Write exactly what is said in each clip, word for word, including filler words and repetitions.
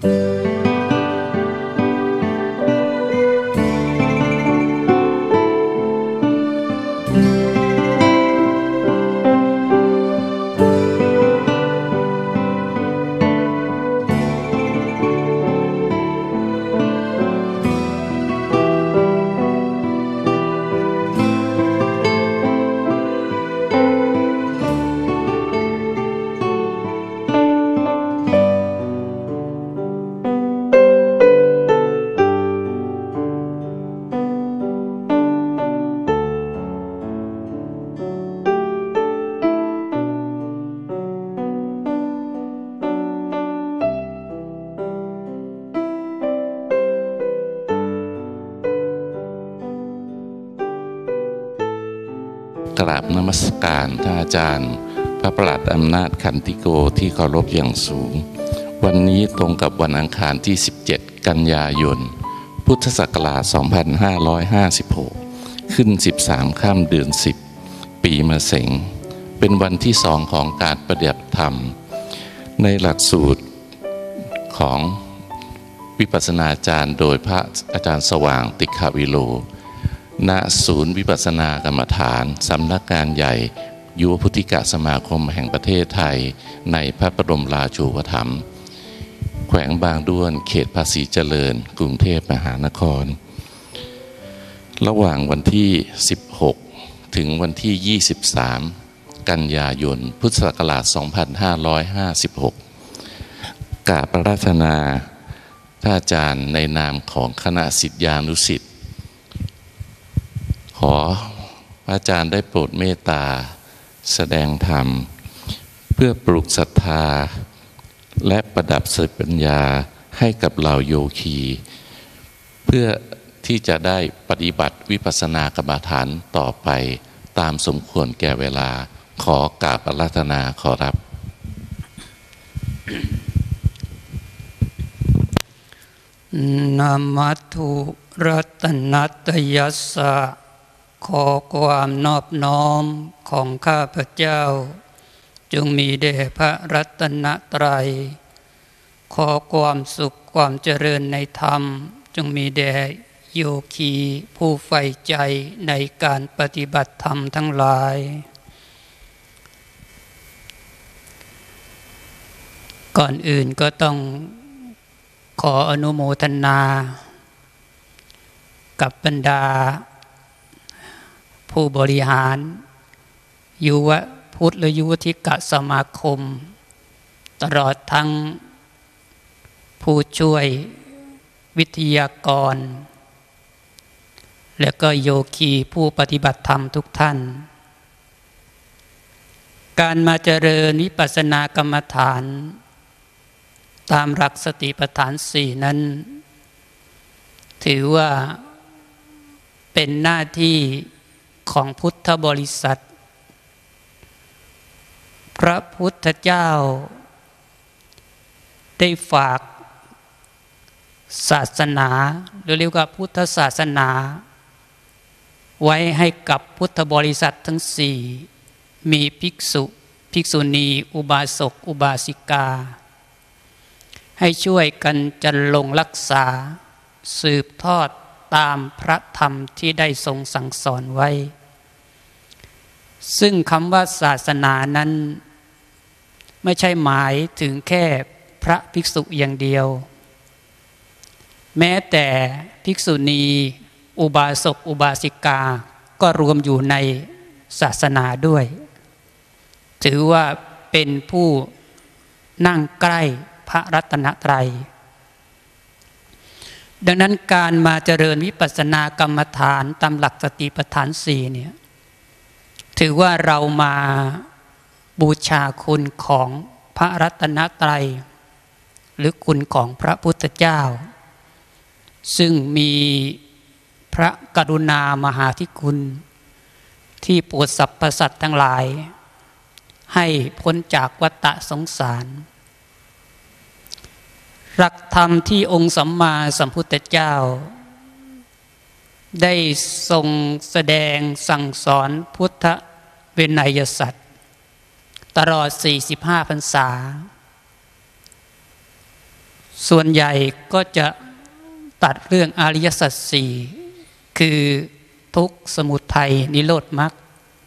กราบนมัสการท่านอาจารย์พระประหลัดอำนาจขันติโกที่เคารพอย่างสูงวันนี้ตรงกับวันอังคารที่สิบเจ็ดกันยายนพุทธศักราชสองพันห้าร้อยห้าสิบหกขึ้นสิบสามค่ำเดือนสิบปีมะเสงเป็นวันที่สองของการปฏิบัติธรรมในหลักสูตรของวิปัสสนาจารย์โดยพระอาจารย์สว่างติฆวิโลณศูนย์วิปัสสนากรรมฐานสำนักงานใหญ่ยุวพุทธิกสมาคมแห่งประเทศไทยในพระบรมราชูปถัมภ์แขวงบางด้วนเขตภาษีเจริญกรุงเทพมหานครระหว่างวันที่สิบหกถึงวันที่ยี่สิบสามกันยายนพุทธศักราชสองพันห้าร้อยห้าสิบหกกราบอาราธนาท่านอาจารย์ในนามของคณะศิษยานุศิษย์ขอพระอาจารย์ได้โปรดเมตตาแสดงธรรมเพื่อปลุกศรัทธาและประดับสติปัญญาให้กับเหล่าโยคีเพื่อที่จะได้ปฏิบัติวิปัสสนากรรมฐานต่อไปตามสมควรแก่เวลาขอกราบอาราธนาขอรับนะมัตถุรัตนัตยัสสะขอความนอบน้อมของข้าพเจ้าจงมีแด่พระรัตนตรัยขอความสุขความเจริญในธรรมจงมีแด่โยคีผู้ใฝ่ใจในการปฏิบัติธรรมทั้งหลายก่อนอื่นก็ต้องขออนุโมทนากับบรรดาผู้บริหารยุวพุทธและยุวธิกสมาคมตลอดทั้งผู้ช่วยวิทยากรและก็โยคีผู้ปฏิบัติธรรมทุกท่านการมาเจริญวิปัสสนากรรมฐานตามหลักสติปัฏฐานสี่นั้นถือว่าเป็นหน้าที่ของพุทธบริษัทพระพุทธเจ้าได้ฝากศาสนาหรือเรียกว่าพุทธศาสนาไว้ให้กับพุทธบริษัททั้งสี่มีภิกษุภิกษุณีอุบาสกอุบาสิกาให้ช่วยกันจันลงรักษาสืบทอดตามพระธรรมที่ได้ทรงสั่งสอนไว้ซึ่งคำว่าศาสนานั้นไม่ใช่หมายถึงแค่พระภิกษุอย่างเดียวแม้แต่ภิกษุณีอุบาสกอุบาสิกาก็รวมอยู่ในศาสนาด้วยถือว่าเป็นผู้นั่งใกล้พระรัตนตรัยดังนั้นการมาเจริญวิปัสสนากรรมฐานตามหลักสติปัฏฐานสี่เนี่ยถือว่าเรามาบูชาคุณของพระรัตนตรัยหรือคุณของพระพุทธเจ้าซึ่งมีพระกรุณามหาธิคุณที่โปรดสรรพสัตว์ทั้งหลายให้พ้นจากวัฏสงสารหลักธรรมที่องค์สัมมาสัมพุทธเจ้าได้ทรงแสดงสั่งสอนพุทธวินัยสัตว์ตลอดสี่สิบห้าพรรษาส่วนใหญ่ก็จะตัดเรื่องอริยสัจสี่คือทุกข์สมุทัยนิโรธมรรค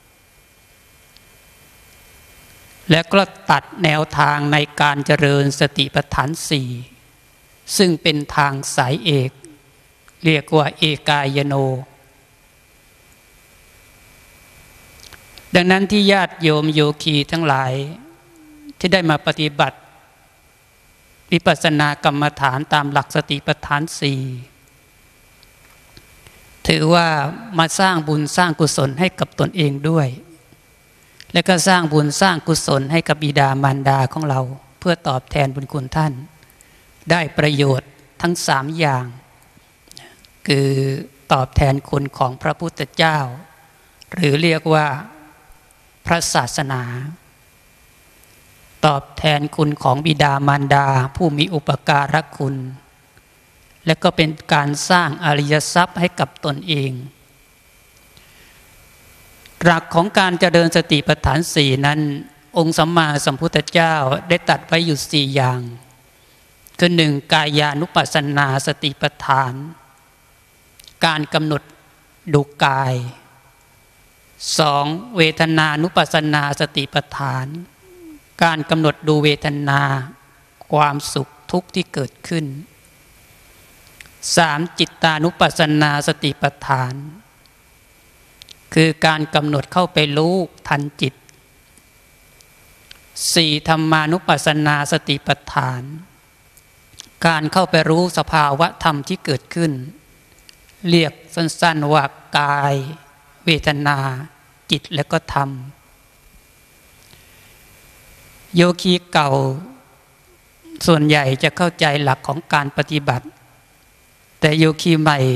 และก็ตัดแนวทางในการเจริญสติปัฏฐานสี่ซึ่งเป็นทางสายเอกเรียกว่าเอกายโนดังนั้นที่ญาติโยมโยคีทั้งหลายที่ได้มาปฏิบัติวิปัสสนากรรมฐานตามหลักสติปัฏฐานสี่ถือว่ามาสร้างบุญสร้างกุศลให้กับตนเองด้วยและก็สร้างบุญสร้างกุศลให้กับบิดามารดาของเราเพื่อตอบแทนบุญคุณท่านได้ประโยชน์ทั้งสามอย่างคือตอบแทนคุณของพระพุทธเจ้าหรือเรียกว่าพระศาสนาตอบแทนคุณของบิดามารดาผู้มีอุปการะคุณและก็เป็นการสร้างอริยทรัพย์ให้กับตนเองหลักของการเจริญสติปัฏฐานสี่นั้นองค์สัมมาสัมพุทธเจ้าได้ตรัสไว้อยู่สี่อย่างคือหนึ่งกายานุปัสสนาสติปัฏฐานการกำหนดดูกายสองเวทนานุปัสสนาสติปัฏฐานการกำหนดดูเวทนาความสุขทุกข์ที่เกิดขึ้นสามจิตตานุปัสสนาสติปัฏฐานคือการกำหนดเข้าไปรู้ทันจิตสี่ธรรมานุปัสสนาสติปัฏฐานการเข้าไปรู้สภาวะธรรมที่เกิดขึ้นเรียกสั้นๆว่ากายเวทนาจิตและก็ธรรมโยคีเก่าส่วนใหญ่จะเข้าใจหลักของการปฏิบัติแต่โยคีใหม่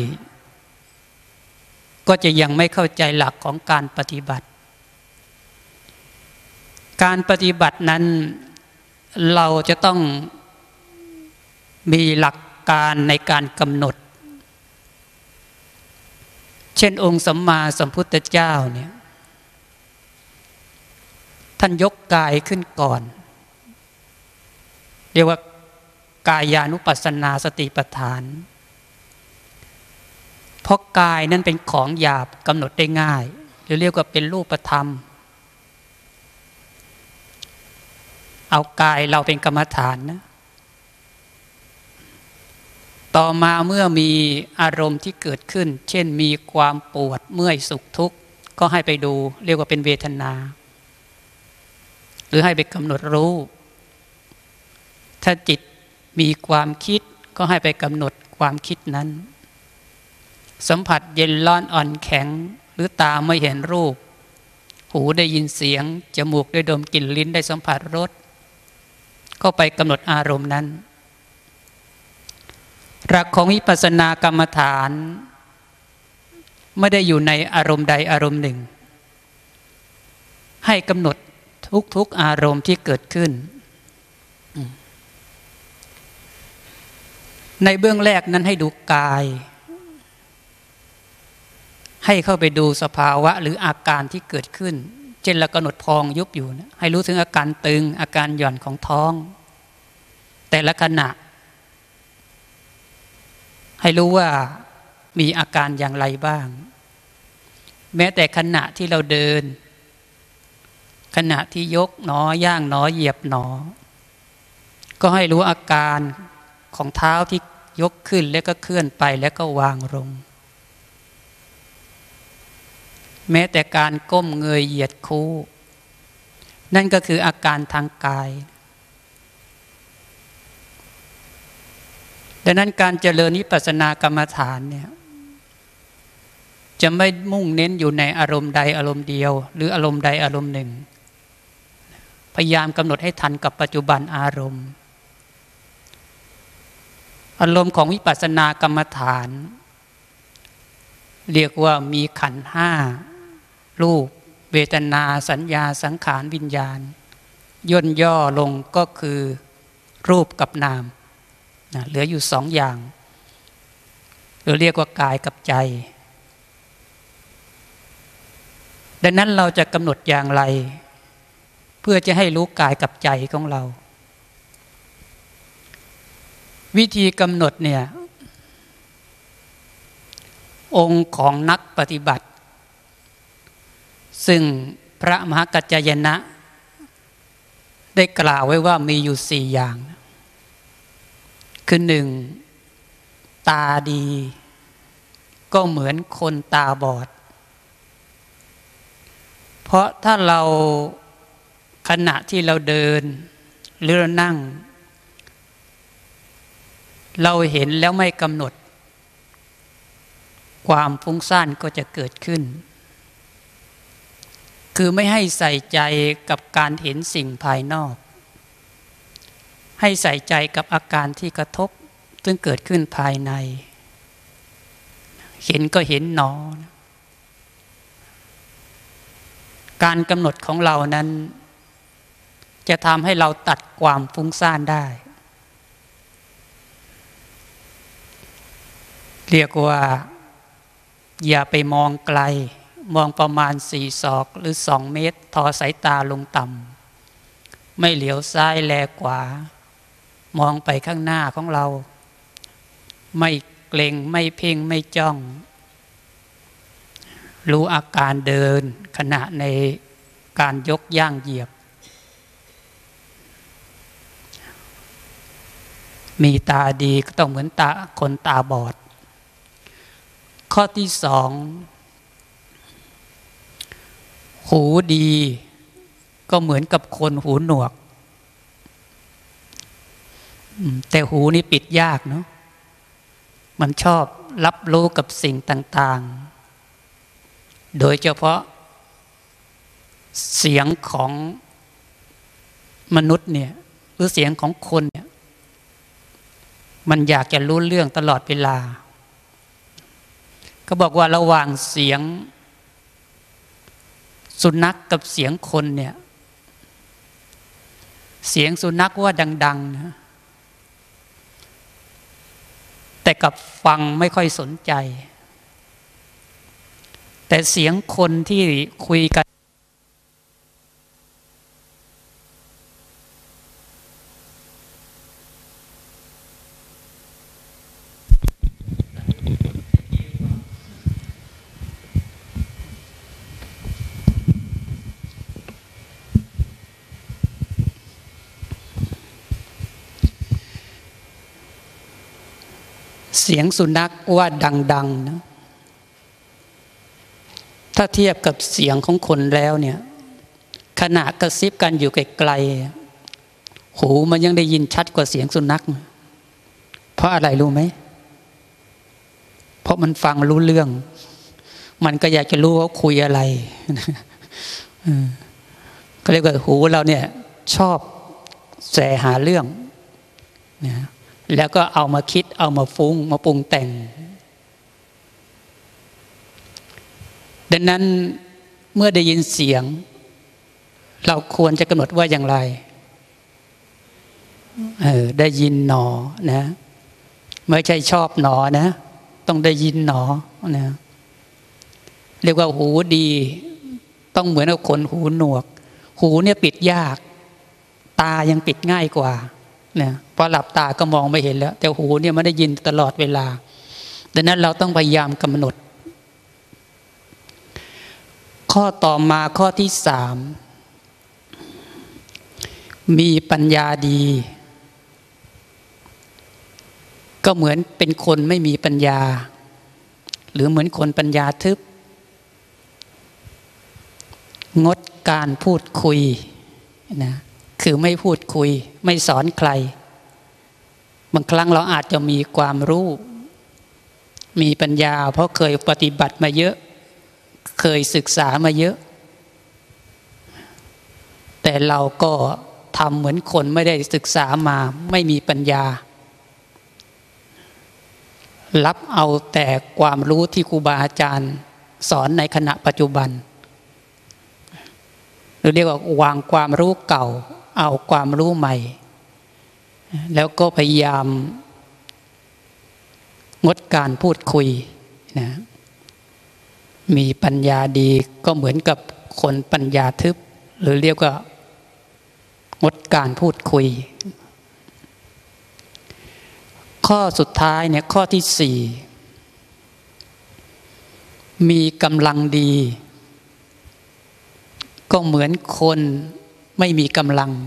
ก็จะยังไม่เข้าใจหลักของการปฏิบัติการปฏิบัตินั้นเราจะต้องมีหลักการในการกำหนดเช่นองค์สัมมาสัมพุทธเจ้าเนี่ยท่านยกกายขึ้นก่อนเรียกว่ากายานุปัสสนาสติปัฏฐานเพราะกายนั้นเป็นของหยาบกำหนดได้ง่ายหรือเรียกว่าเป็นรูปธรรมเอากายเราเป็นกรรมฐานนะต่อมาเมื่อมีอารมณ์ที่เกิดขึ้นเช่นมีความปวดเมื่อยสุขทุกข์ก็ให้ไปดูเรียกว่าเป็นเวทนาหรือให้ไปกำหนดรู้ถ้าจิตมีความคิดก็ให้ไปกำหนดความคิดนั้นสัมผัสเย็นร้อนอ่อนแข็งหรือตาไม่เห็นรูปหูได้ยินเสียงจมูกได้ดมกลิ่นลิ้นได้สัมผัสรสก็ไปกำหนดอารมณ์นั้นหลักของวิปัสสนากรรมฐานไม่ได้อยู่ในอารมณ์ใดอารมณ์หนึ่งให้กำหนดทุกๆอารมณ์ที่เกิดขึ้นในเบื้องแรกนั้นให้ดูกายให้เข้าไปดูสภาวะหรืออาการที่เกิดขึ้นเช่นเรากำหนดพองยุบอยู่นะให้รู้ถึงอาการตึงอาการหย่อนของท้องแต่ละขณะให้รู้ว่ามีอาการอย่างไรบ้างแม้แต่ขณะที่เราเดินขณะที่ยกหนอย่างหนอเหยียบหนอก็ให้รู้อาการของเท้าที่ยกขึ้นแล้วก็เคลื่อนไปแล้วก็วางลงแม้แต่การก้มเงยเหยียดคู้นั่นก็คืออาการทางกายดังนั้นการเจริญวิปัสสนากรรมฐานเนี่ยจะไม่มุ่งเน้นอยู่ในอารมณ์ใดอารมณ์เดียวหรืออารมณ์ใดอารมณ์หนึ่งพยายามกำหนดให้ทันกับปัจจุบันอารมณ์อารมณ์ของวิปัสสนากรรมฐานเรียกว่ามีขันธ์ห้ารูปเวทนาสัญญาสังขารวิญญาณย่นย่อลงก็คือรูปกับนามนะเหลืออยู่สองอย่างเราเรียกว่ากายกับใจดังนั้นเราจะกำหนดอย่างไรเพื่อจะให้รู้กายกับใจของเราวิธีกำหนดเนี่ยองค์ของนักปฏิบัติซึ่งพระมหากัจจายนะได้กล่าวไว้ว่ามีอยู่สี่อย่างคือหนึ่งตาดีก็เหมือนคนตาบอดเพราะถ้าเราขณะที่เราเดินหรือเรานั่งเราเห็นแล้วไม่กำหนดความฟุ้งซ่านก็จะเกิดขึ้นคือไม่ให้ใส่ใจกับการเห็นสิ่งภายนอกให้ใส่ใจกับอาการที่กระทบซึ่งเกิดขึ้นภายในเห็นก็เห็นหนอการกำหนดของเรานั้นจะทำให้เราตัดความฟุ้งซ่านได้เรียกว่าอย่าไปมองไกลมองประมาณสี่ศอกหรือสองเมตรทอสายตาลงต่ำไม่เหลียวซ้ายแลขวามองไปข้างหน้าของเราไม่เกรงไม่เพ่งไม่จ้องรู้อาการเดินขณะในการยกย่างเหยียบมีตาดีก็ต้องเหมือนตาคนตาบอดข้อที่สองหูดีก็เหมือนกับคนหูหนวกแต่หูนี่ปิดยากเนาะมันชอบรับรู้กับสิ่งต่างๆโดยเฉพาะเสียงของมนุษย์เนี่ยหรือเสียงของคนเนี่ยมันอยากจะรู้เรื่องตลอดเวลาก็บอกว่าระหว่างเสียงสุนัข ก, กับเสียงคนเนี่ยเสียงสุนัขว่าดังๆนะแต่กับฟังไม่ค่อยสนใจแต่เสียงคนที่คุยกันเสียงสุนัขว่าดังๆนะถ้าเทียบกับเสียงของคนแล้วเนี่ยขณะกระซิบกันอยู่ไกลๆหูมันยังได้ยินชัดกว่าเสียงสุนัขเพราะอะไรรู้ไหมเพราะมันฟังรู้เรื่องมันก็อยากจะรู้ว่าคุยอะไรก็เรียกว่าหูเราเนี่ยชอบแสหาเรื่องนะแล้วก็เอามาคิดเอามาฟุ้งมาปรุงแต่งดังนั้นเมื่อได้ยินเสียงเราควรจะกำหนดว่าอย่างไรเออได้ยินหนอนะไม่ใช่ชอบหนอนะต้องได้ยินหนอนะเรียกว่าหูดีต้องเหมือนกับคนหูหนวกหูเนี่ยปิดยากตายังปิดง่ายกว่าเนี่ยพอหลับตาก็มองไม่เห็นแล้วแต่หูเนี่ยมันได้ยินตลอดเวลาดังนั้นเราต้องพยายามกำหนดข้อต่อมาข้อที่สามมีปัญญาดีก็เหมือนเป็นคนไม่มีปัญญาหรือเหมือนคนปัญญาทึบงดการพูดคุยนะคือไม่พูดคุยไม่สอนใครบางครั้งเราอาจจะมีความรู้มีปัญญาเพราะเคยปฏิบัติมาเยอะเคยศึกษามาเยอะแต่เราก็ทำเหมือนคนไม่ได้ศึกษามาไม่มีปัญญารับเอาแต่ความรู้ที่ครูบาอาจารย์สอนในขณะปัจจุบันหรือเรียกว่าวางความรู้เก่าเอาความรู้ใหม่แล้วก็พยายามงดการพูดคุยนะมีปัญญาดีก็เหมือนกับคนปัญญาทึบหรือเรียกว่างดการพูดคุยข้อสุดท้ายเนี่ยข้อที่สี่มีกำลังดีก็เหมือนคนไม่มีกำลัง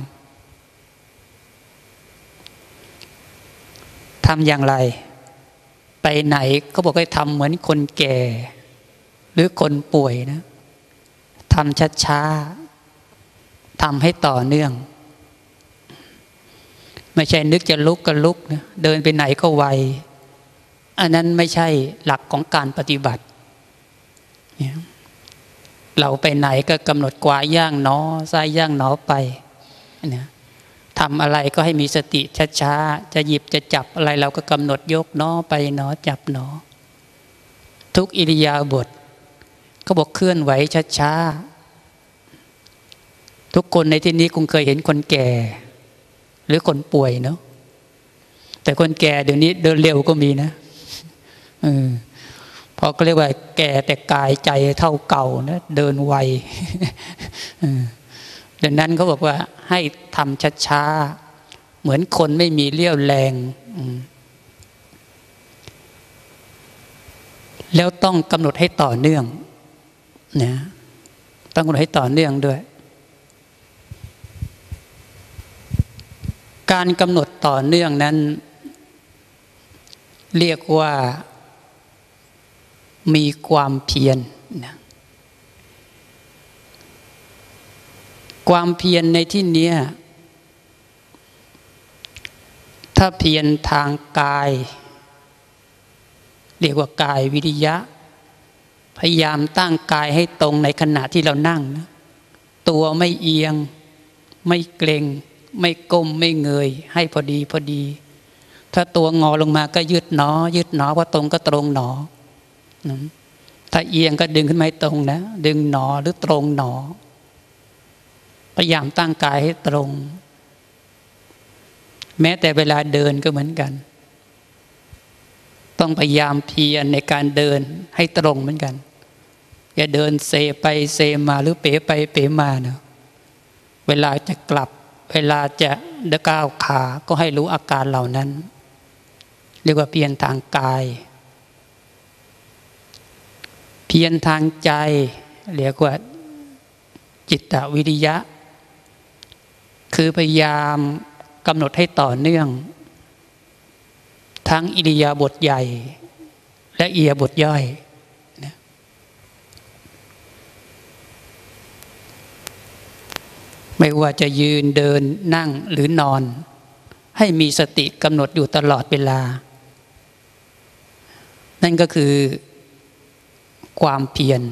ทำอย่างไรไปไหนก็บอกให้ทำเหมือนคนแก่หรือคนป่วยนะทำช้าๆทำให้ต่อเนื่องไม่ใช่นึกจะลุกก็ลุกนะเดินไปไหนก็ไวอันนั้นไม่ใช่หลักของการปฏิบัติเราไปไหนก็กำหนดกวาย่างหนอซ้ายย่างหนอไปเนี่ยทำอะไรก็ให้มีสติช้าๆจะหยิบจะจับอะไรเราก็กำหนดยกหนอไปหนอจับหนอทุกอิริยาบถก็บอกเคลื่อนไหวช้าๆทุกคนในที่นี้คงเคยเห็นคนแก่หรือคนป่วยเนาะแต่คนแก่เดี๋ยวนี้เดินเร็วก็มีนะเออพอก็เรียกว่าแก่แต่กายใจเท่าเก่านะเดินไวดังนั้นเขาบอกว่าให้ทำช้าๆเหมือนคนไม่มีเรี่ยวแรงแล้วต้องกำหนดให้ต่อเนื่องนะต้องกำหนดให้ต่อเนื่องด้วยการกำหนดต่อเนื่องนั้นเรียกว่ามีความเพียรนะความเพียรในที่นี้ถ้าเพียรทางกายเรียกว่ากายวิริยะพยายามตั้งกายให้ตรงในขณะที่เรานั่งนะตัวไม่เอียงไม่เกร็งไม่ก้มไม่เงยให้พอดีพอดีถ้าตัวงอลงมาก็ยืดหนอยืดหนอพอตรงก็ตรงหนอถ้าเอียงก็ดึงขึ้นมาให้ตรงนะดึงหนอหรือตรงหนอพยายามตั้งกายให้ตรงแม้แต่เวลาเดินก็เหมือนกันต้องพยายามเพียรในการเดินให้ตรงเหมือนกันอย่าเดินเซไปเซมาหรือเป๋ไปเป๋มาเนาะเวลาจะกลับเวลาจะเดินก้าวขาก็ให้รู้อาการเหล่านั้นเรียกว่าเพียรทางกายเพียรทางใจเรียกว่าจิตวิริยะคือพยายามกำหนดให้ต่อเนื่องทั้งอิริยาบถใหญ่และอิริยาบถย่อยนะไม่ว่าจะยืนเดินนั่งหรือนอนให้มีสติกำหนดอยู่ตลอดเวลานั่นก็คือความเพียร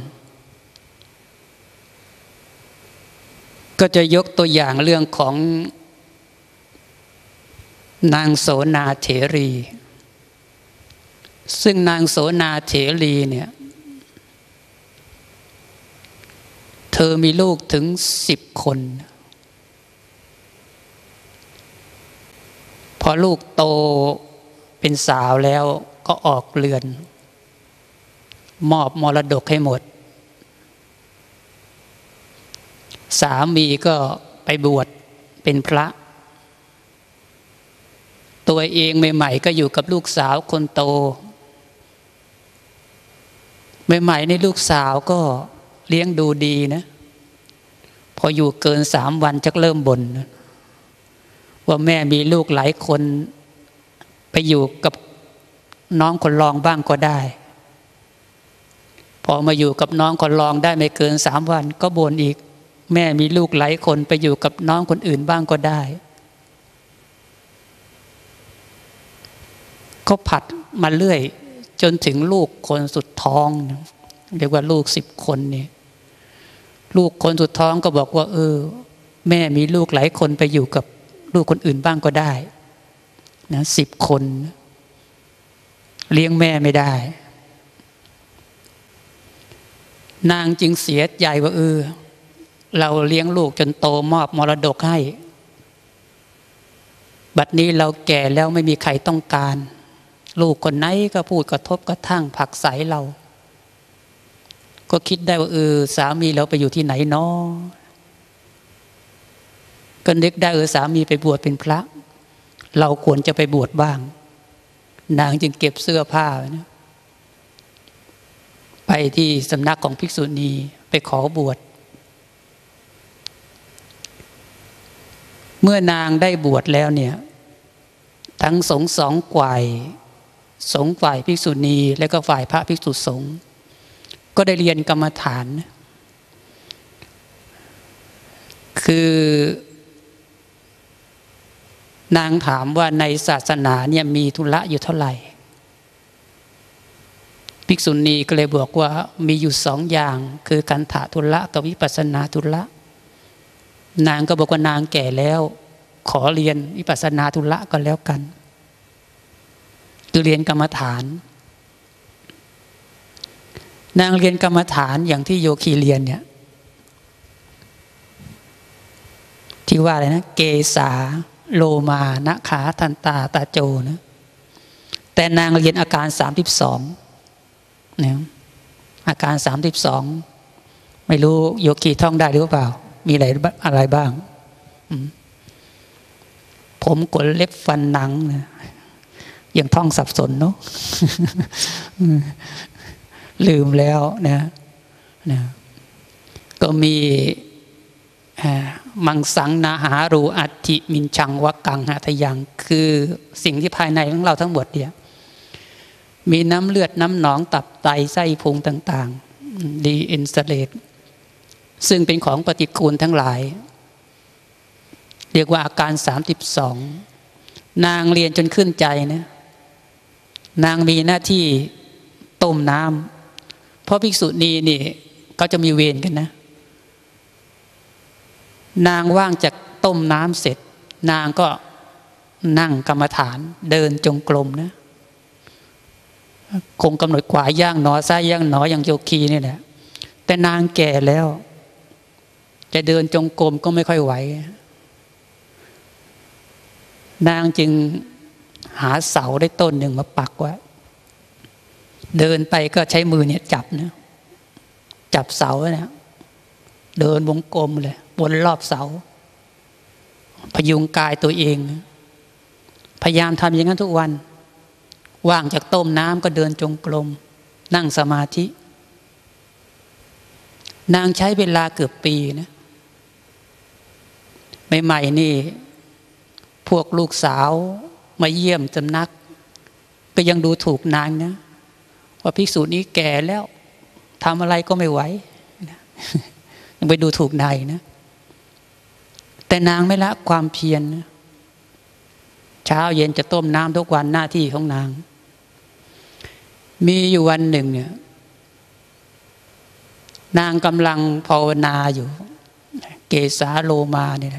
ก็จะยกตัวอย่างเรื่องของนางโสนาเถรีซึ่งนางโสนาเถรีเนี่ยเธอมีลูกถึงสิบคนพอลูกโตเป็นสาวแล้วก็ออกเรือนมอบมรดกให้หมดสามีก็ไปบวชเป็นพระตัวเองใหม่ๆก็อยู่กับลูกสาวคนโตใหม่ๆในลูกสาวก็เลี้ยงดูดีนะพออยู่เกินสามวันจะเริ่มบ่นว่าแม่มีลูกหลายคนไปอยู่กับน้องคนรองบ้างก็ได้พอมาอยู่กับน้องคนรองได้ไม่เกินสามวันก็บ่นอีกแม่มีลูกหลายคนไปอยู่กับน้องคนอื่นบ้างก็ได้ก็ผัดมาเรื่อยจนถึงลูกคนสุดท้องเรียกว่าลูกสิบคนเนี่ยลูกคนสุดท้องก็บอกว่าเออแม่มีลูกหลายคนไปอยู่กับลูกคนอื่นบ้างก็ได้นะสิบคนเลี้ยงแม่ไม่ได้นางจึงเสียใจว่าเออเราเลี้ยงลูกจนโตมอบมรดกให้บัดนี้เราแก่แล้วไม่มีใครต้องการลูกคนไหนก็พูดกระทบกระทั่งผลักไสเราก็คิดได้ว่าเออสามีเราไปอยู่ที่ไหนเนาะก็นึกได้เออสามีไปบวชเป็นพระเราควรจะไปบวชบ้างนางจึงเก็บเสื้อผ้านะไปที่สำนักของภิกษุณีไปขอบวชเมื่อนางได้บวชแล้วเนี่ยทั้งสงฆ์สองฝ่ายสงฆ์ฝ่ายภิกษุณีและก็ฝ่ายพระภิกษุสงฆ์ก็ได้เรียนกรรมฐานคือนางถามว่าในศาสนาเนี่ยมีธุระอยู่เท่าไหร่ภิกษุณีก็เลยบอกว่ามีอยู่สองอย่างคือคันธะธุระกับวิปัสสนาธุระนางก็บอกว่านางแก่แล้วขอเรียนวิปัสสนาธุระก็แล้วกันคือเรียนกรรมฐานนางเรียนกรรมฐานอย่างที่โยคีเรียนเนี่ยที่ว่าอะไรนะเกสาโลมานะขาทันตาตาโจนะแต่นางเรียนอาการสามสิบสองเนี่ยอาการสามสิบสองไม่รู้โยคีท่องได้หรือเปล่ามีอะไรอะไรบ้างผมขนเล็บฟันหนังนะยังท่องสับสนเนาะ ลืมแล้วนะนะก็มีมังสังนาหารูอัตถิมินชังวักกังหะทยังคือสิ่งที่ภายในของเราทั้งหมดเนี่ยมีน้ำเลือดน้ำหนองตับไตไส้พุงต่างๆดีอินสเลตซึ่งเป็นของปฏิกูลทั้งหลายเรียกว่าอาการสามสิบสองนางเรียนจนขึ้นใจนะนางมีหน้าที่ต้มน้ำเพราะภิกษุณีนี่เขาจะมีเวรกันนะนางว่างจากต้มน้ำเสร็จนางก็นั่งกรรมฐานเดินจงกรมนะคงกำหนดขวาย่างหนอซ้ายย่างหนออย่างโยคีนี่แหละแต่นางแก่แล้วจะเดินจงกรมก็ไม่ค่อยไหวนางจึงหาเสาได้ต้นหนึ่งมาปักไว้เดินไปก็ใช้มือเนี่ยจับนะจับเสาเนี่ยเดินวงกลมเลยวนรอบเสาพยุงกายตัวเองพยายามทำอย่างนั้นทุกวันว่างจากต้มน้ำก็เดินจงกรมนั่งสมาธินางใช้เวลาเกือบปีนะใหม่ๆนี่พวกลูกสาวมาเยี่ยมสำนักก็ยังดูถูกนางนะว่าภิกษุนี้แก่แล้วทำอะไรก็ไม่ไหวยังไปดูถูกนายนะแต่นางไม่ละความเพียรนะเช้าเย็นจะต้มน้ำทุกวันหน้าที่ของนางมีอยู่วันหนึ่งเนี่ยนางกำลังภาวนาอยู่เกสาโลมาเนี่ย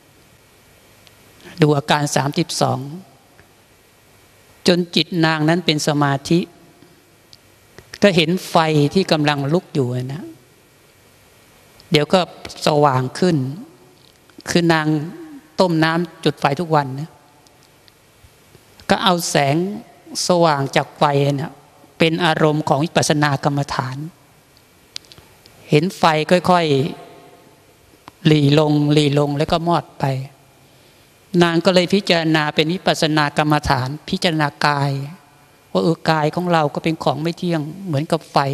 ดูอาการสามสิบสองจนจิตนางนั้นเป็นสมาธิก็เห็นไฟที่กำลังลุกอยู่นะเดี๋ยวก็สว่างขึ้นคือนางต้มน้ำจุดไฟทุกวันนะก็เอาแสงสว่างจากไฟนะเป็นอารมณ์ของวิปัสสนากรรมฐานเห็นไฟค่อยๆหลีลงหลีลงแล้วก็มอดไปนางก็เลยพิจารณาเป็นวิปัสสนากรรมฐานพิจารณากายว่าเออกายของเราก็เป็นของไม่เที่ยงเหมือนกับไฟ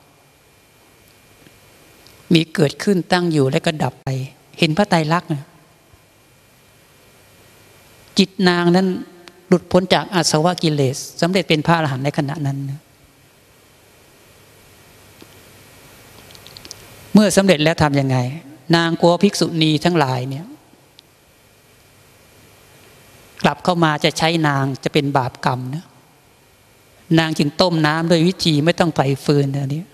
มีเกิดขึ้นตั้งอยู่และก็ดับไปเห็นพระไตรลักษณ์จิตนางนั้นหลุดพ้นจากอาสวะกิเลสสำเร็จเป็นพระอรหันต์ในขณะนั้นเมื่อสำเร็จแล้วทำยังไงนางกลัวภิกษุณีทั้งหลายเนี่ยกลับเข้ามาจะใช้นางจะเป็นบาปกรรมนะนางจึงต้มน้ำด้วยวิธีไม่ต้องไฟฟืนอันนี้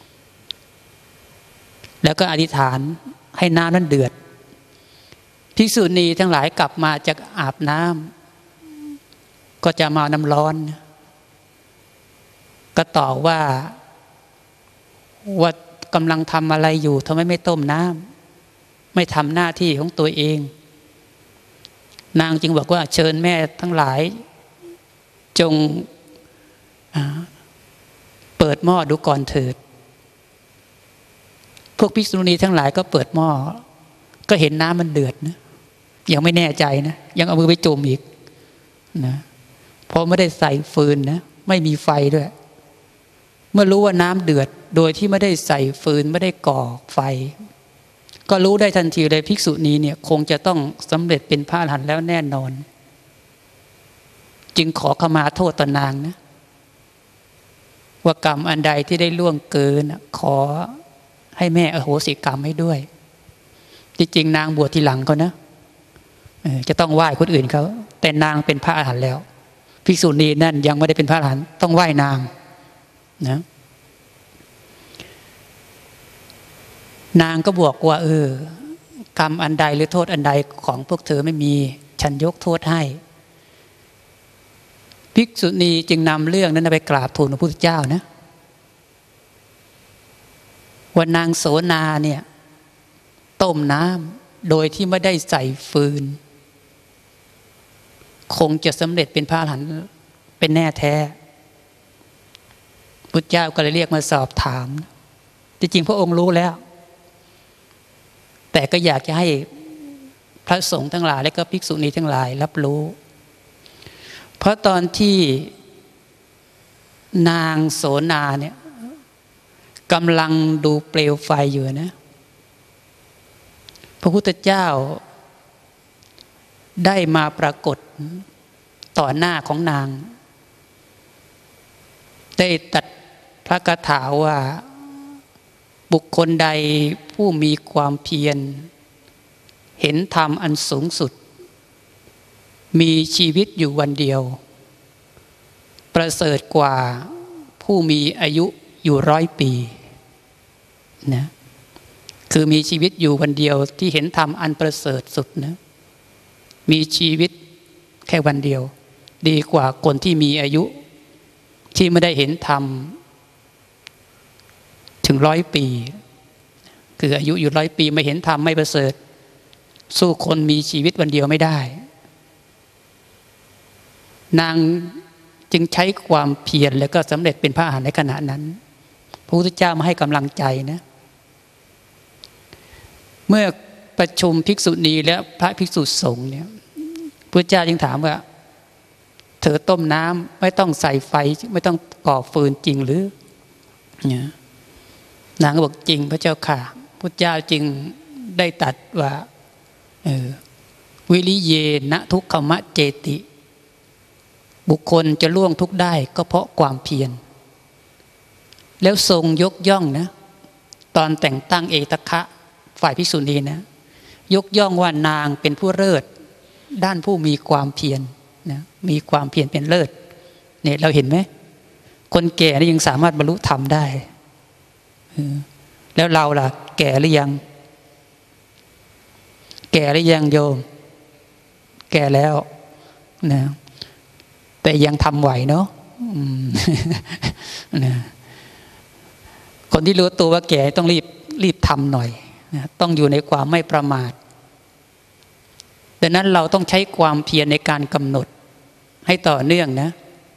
แล้วก็อธิษฐานให้น้ำนั้นเดือดภิกษุณีทั้งหลายกลับมาจากอาบน้ำก็จะมาน้ำร้อนก็ตอบว่าว่ากำลังทำอะไรอยู่ทำไมไม่ต้มน้ำไม่ทำหน้าที่ของตัวเองนางจึงบอกว่าเชิญแม่ทั้งหลายจงเปิดหม้อดูก่อนเถิดพวกภิกษุณีทั้งหลายก็เปิดหม้อก็เห็นน้ำมันเดือดนะยังไม่แน่ใจนะยังเอามือไปจุ่มอีกนะพเพราะไม่ได้ใส่ฟืนนะไม่มีไฟด้วยเมื่อรู้ว่าน้ำเดือดโดยที่ไม่ได้ใส่ฟืนไม่ได้ก่อไฟก็รู้ได้ทันทีเลยภิกษุนี้เนี่ยคงจะต้องสำเร็จเป็นพระอรหันต์แล้วแน่นอนจึงขอขมาโทษต่อนางนะว่ากรรมอันใดที่ได้ล่วงเกินขอให้แม่อโหสิกรรมให้ด้วยจริงๆนางบวชทีหลังเขานะจะต้องไหว้คนอื่นเขาแต่นางเป็นพระอรหันต์แล้วภิกษุณีนั่นยังไม่ได้เป็นพระอรหันต์ต้องไหว้นางนะนางก็บอกว่าเออกรรมอันใดหรือโทษอันใดของพวกเธอไม่มีฉันยกโทษให้ภิกษุณีจึงนำเรื่องนั้นไปกราบทูลพระพุทธเจ้านะว่านางโสนาเนี่ยต้มน้ำโดยที่ไม่ได้ใส่ฟืนคงจะสำเร็จเป็นพระอรหันต์เป็นแน่แท้พุทธเจ้าก็เลยเรียกมาสอบถามจริงๆพระองค์รู้แล้วแต่ก็อยากจะให้พระสงฆ์ทั้งหลายและก็ภิกษุณีทั้งหลายรับรู้เพราะตอนที่นางโสนาเนี่ยกำลังดูเปลวไฟอยู่นะพระพุทธเจ้าได้มาปรากฏต่อหน้าของนางได้ตรัสพระคาถาว่าบุคคลใดผู้มีความเพียรเห็นธรรมอันสูงสุดมีชีวิตอยู่วันเดียวประเสริฐกว่าผู้มีอายุอยู่ร้อยปีนะคือมีชีวิตอยู่วันเดียวที่เห็นธรรมอันประเสริฐสุดนะมีชีวิตแค่วันเดียวดีกว่าคนที่มีอายุที่ไม่ได้เห็นธรรมถึงร้อยปีคืออายุอยู่ร้อยปีไม่เห็นธรรมไม่ประเสริฐสู้คนมีชีวิตวันเดียวไม่ได้นางจึงใช้ความเพียรแล้วก็สำเร็จเป็นพระอรหันต์ในขณะนั้นพระพุทธเจ้ามาให้กำลังใจนะเมื่อประชุมภิกษุณีและพระภิกษุสงฆ์เนี่ยพระเจ้าจึงถามว่าเธอต้มน้ำไม่ต้องใส่ไฟไม่ต้องก่อฟืนจริงหรือเนี่ยนางก็บอกจริงพระเจ้าค่ะพระเจ้าจึงได้ตรัสว่าเออวิริเยนะทุกขมะเจติบุคคลจะล่วงทุกข์ได้ก็เพราะความเพียรแล้วทรงยกย่องนะตอนแต่งตั้งเอตคะฝ่ายภิกษุณีนะยกย่องว่านางเป็นผู้เลิศด้านผู้มีความเพียรนะมีความเพียรเป็นเลิศเนี่ยเราเห็นไหมคนแก่นี่ยังสามารถบรรลุธรรมได้แล้วเราล่ะแก่หรือยังแก่หรือยังโยมแก่แล้วนะแต่ยังทำไหวเนาะนะคนที่รู้ตัวว่าแก่ต้องรีบรีบทำหน่อยนะต้องอยู่ในความไม่ประมาทดังนั้นเราต้องใช้ความเพียรในการกำหนดให้ต่อเนื่องนะ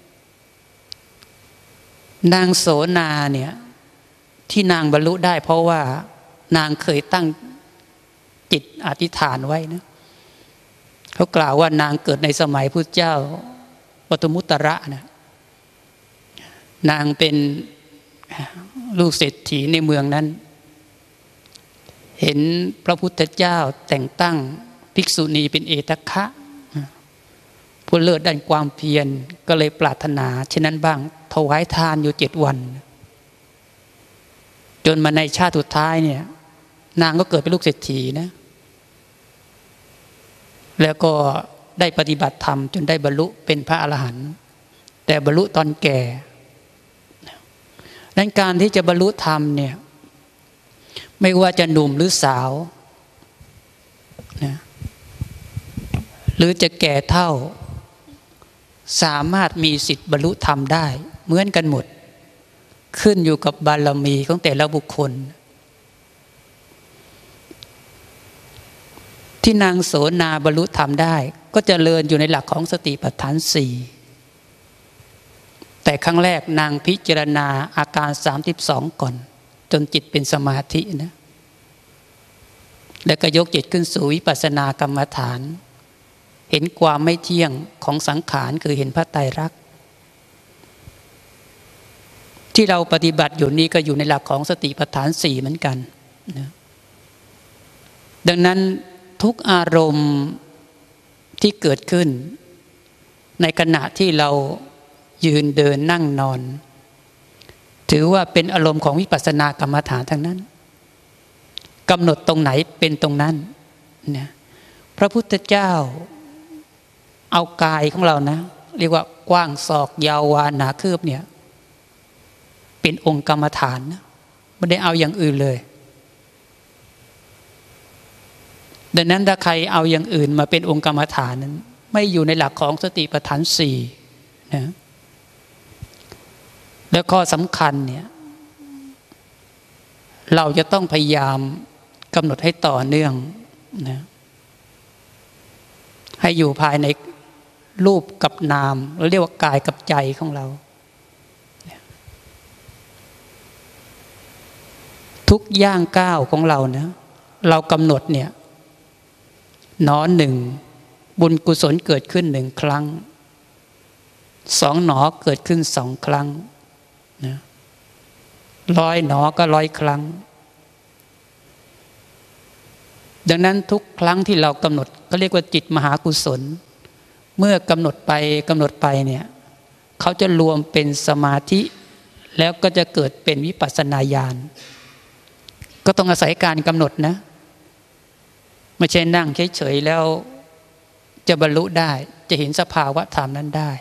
นางโสนาเนี่ยที่นางบรรลุได้เพราะว่านางเคยตั้งจิตอธิษฐานไว้นะเขากล่าวว่านางเกิดในสมัยพุทธเจ้าปทุมุตระนะนางเป็นลูกเศรษฐีในเมืองนั้นเห็นพระพุทธเจ้าแต่งตั้งภิกษุณีเป็นเอตคะผู้เลิศด้านความเพียรก็เลยปรารถนาเช่นนั้นบ้างถวายทานอยู่เจ็ดวันจนมาในชาติสุดท้ายเนี่ยนางก็เกิดเป็นลูกเศรษฐีนะแล้วก็ได้ปฏิบัติธรรมจนได้บรรลุเป็นพระอรหันต์แต่บรรลุตอนแก่ดังนั้นการที่จะบรรลุธรรมเนี่ยไม่ว่าจะหนุ่มหรือสาวนะหรือจะแก่เท่าสามารถมีสิทธิ์บรรลุธรรมได้เหมือนกันหมดขึ้นอยู่กับบารมีของแต่ละบุคคลที่นางโสนาบรรลุธรรมได้ก็เจริญอยู่ในหลักของสติปัฏฐานสี่แต่ครั้งแรกนางพิจารณาอาการสามสิบสองก่อนจนจิตเป็นสมาธินะแล้วก็ยกจิตขึ้นสู่วิปัสสนากรรมฐานเห็นความไม่เที่ยงของสังขารคือเห็นพระไตรลักษณ์ที่เราปฏิบัติอยู่นี้ก็อยู่ในหลักของสติปัฏฐานสี่เหมือนกันนะดังนั้นทุกอารมณ์ที่เกิดขึ้นในขณะที่เรายืนเดินนั่งนอนถือว่าเป็นอารมณ์ของวิปัสสนากรรมฐานทั้งนั้นกำหนดตรงไหนเป็นตรงนั้นนะพระพุทธเจ้าเอากายของเรานะเรียกว่ากว้างศอกยาววาหนาคืบเนี่ยเป็นองค์กรรมฐานนะไม่ได้เอาอย่างอื่นเลยดังนั้นถ้าใครเอาอย่างอื่นมาเป็นองค์กรรมฐานนั้นไม่อยู่ในหลักของสติปัฏฐานสี่นะแล้วข้อสำคัญเนี่ยเราจะต้องพยายามกำหนดให้ต่อเนื่องนะให้อยู่ภายในรูปกับนามเราเรียกว่ากายกับใจของเราทุกย่างก้าวของเรานะเรากำหนดเนี่ยหนอหนึ่งบุญกุศลเกิดขึ้นหนึ่งครั้งสองหนอเกิดขึ้นสองครั้งนะร้อยหนอก็ร้อยครั้งดังนั้นทุกครั้งที่เรากำหนดก็เรียกว่าจิตมหากุศลเมื่อกำหนดไปกำหนดไปเนี่ยเขาจะรวมเป็นสมาธิแล้วก็จะเกิดเป็นวิปัสสนาญาณก็ต้องอาศัยการกำหนดนะไม่ใช่นั่งเฉยๆแล้วจะบรรลุได้จะเห็นสภาวะธรรมนั้นได้